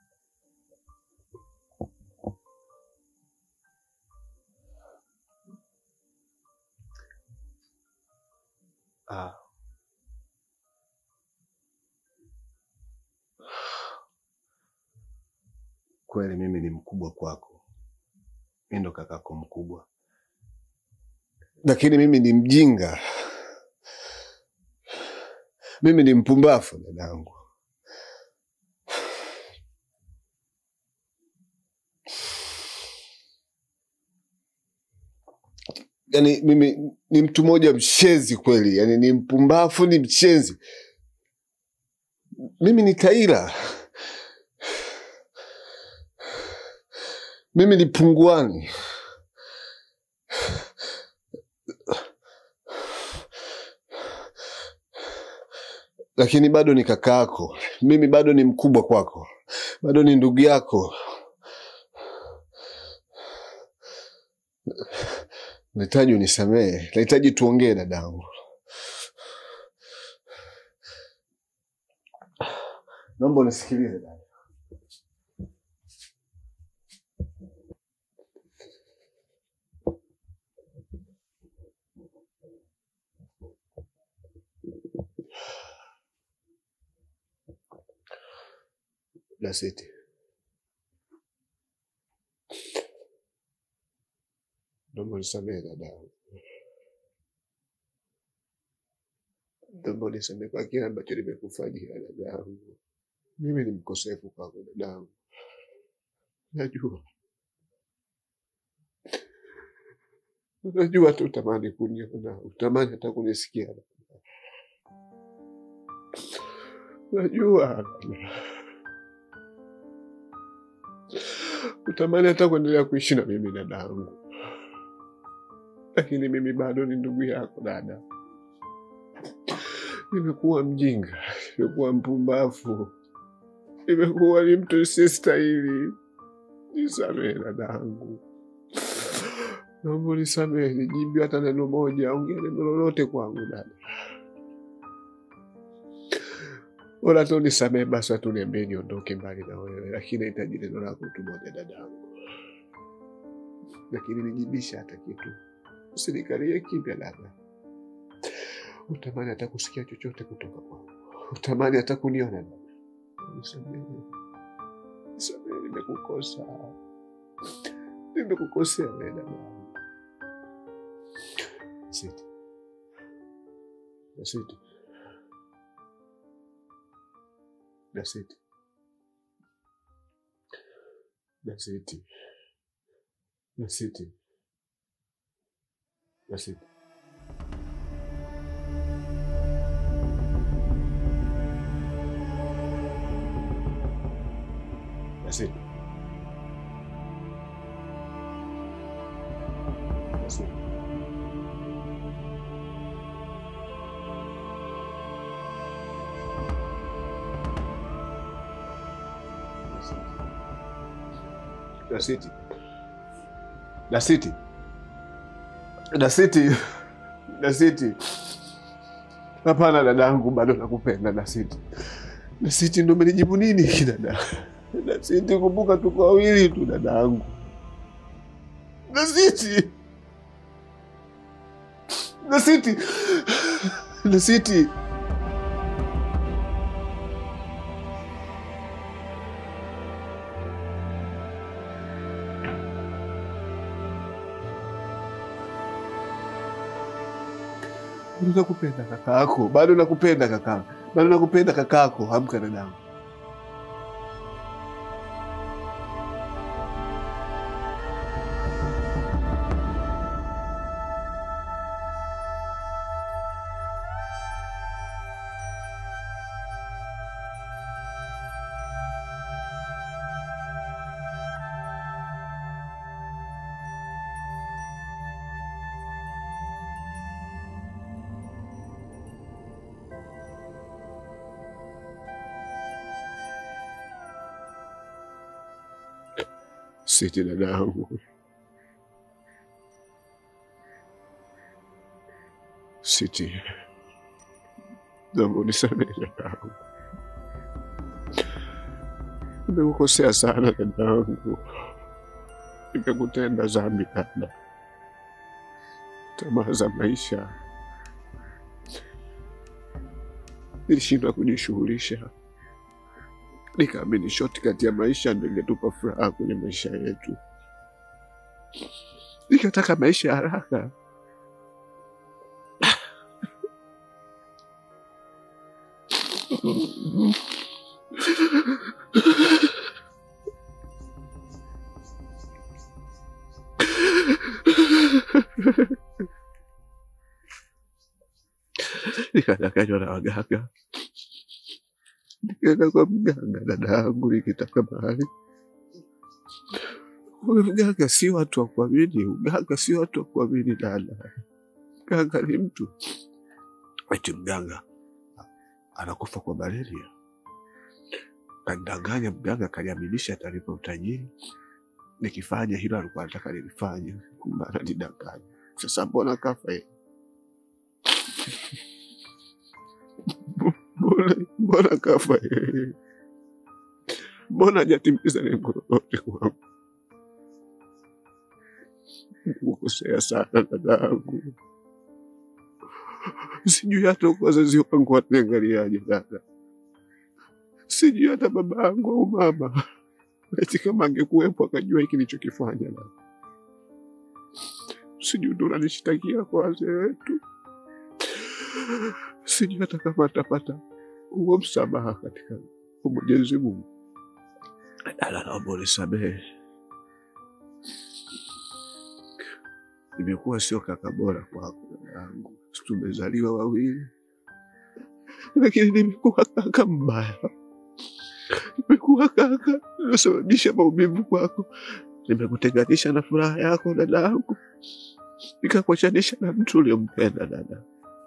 Ah. Kweli mimi ni mkubwa kwako. Mimi ndo kakako mkubwa. Lakini mimi ni mjinga. Mimi ni mpumbafu dadangu. Yaani mimi ni mtu mmoja mshenzi kweli, yaani ni mpumbafu, ni mshenzi. Mimi ni Kaila. Mimi ni punguani. Lakini bado ni kakako. Mimi bado ni mkubwa kwako. Bado ni ndugu yako. Nahitaji unisamehe. Nahitaji tuongee dadangu. Naomba unisikilize dada. Daseti. Naomba unisamehe dadangu. Naomba unisamehe kwa kile ambacho nimekufanyia dadangu. Mimi ni mkosefu kwako dadangu. Najua. Najua tu utamani kuniona, utamani hata kunisikia. Najua. Utamani hata kuendelea kuishi na mimi dadangu. Lakini mimi bado ni ndugu yako dada. Nimekuwa mjinga, nimekuwa mpumbavu. Nimekuwa ni mtu asiyestahili. Nisamehe dadangu. Naomba nisamehe, nijibu hata neno moja, ongea neno lolote kwangu dada. Wala tu nisamehe basi tu niambie niondoke mbali na wewe, lakini nahitaji neno lako tu moja dadangu. Lakini nijibisha hata kitu. Usinikalie kimya dada. Utamani hata kusikia chochote kutoka kwangu. Utamani hata kuniona dada. Nisamehe. Nisamehe, nimekukosa. Nimekukosea wewe dada. Siti. Siti. That's it. That's it. That's it. That's it. That's it. That's it. That's it. That's it. That's it. That's it. Hapana dadangu, bado nakupenda. That's it. That's it, ndo umenijibu nini dada? That's it, kumbuka tuko wawili tu dadangu. That's it. That's it. That's it. Bado nakupenda kakako. Bado nakupenda kakako. Bado nakupenda kakako. Amka dadangu. Siti dadangu, Siti, naomba unisamehe dadangu. Nimekukosea sana dadangu, nimekutenda dhambi dada. Tamaa za maisha, nilishindwa kujishughulisha, nikaamini shortcut ya maisha ndio ingetupa furaha kwenye maisha yetu. Nikataka maisha haraka. Nikadanganywa na waganga. Nikaenda kwa mganga dadangu nikitaka mahali. Mganga si watu wa kuamini, mganga si watu wa kuamini dada. Mganga ni mtu. Ati mganga anakufa kwa malaria. Kandanganya mganga, kaniaminisha atanipa utajiri. Nikifanya hilo alikuwa anataka nilifanye, kumbe ananidanganya. Sasa mbona kafa yeye? Mbona mbona kafa yeye? Mbona hajatimiza lengo lolote kwangu? Nimekosea sana dadangu. Sijui hata wazazi wangu wataniangaliaje dada. Sijui hata baba yangu au mama. Eti kama angekuwepo akajua hiki nilichokifanya dada. Sijui ndo unanishtakia kwa wazee wetu. Sijui hata kama atapata huo msamaha katika Mwenyezi Mungu. Dada, naomba unisamehe. Nimekuwa sio kaka bora kwako dadangu. Tumezaliwa wawili, lakini nimekuwa kaka mbaya. Nimekuwa kaka nimesababisha maumivu kwako. Nimekutenganisha na furaha yako dadangu, nikakuachanisha na mtu uliompenda dada.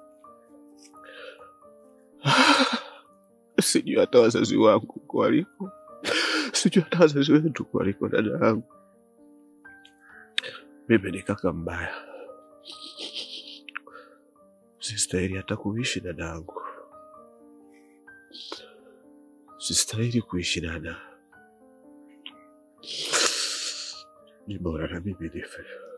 Sijui hata wazazi wangu kwa waliko. Sijui hata wazazi wetu kwa waliko dadangu. Mimi ni kaka mbaya. Sistahili hata kuishi dadangu. Sistahili kuishi dada. Ni bora na mimi nife.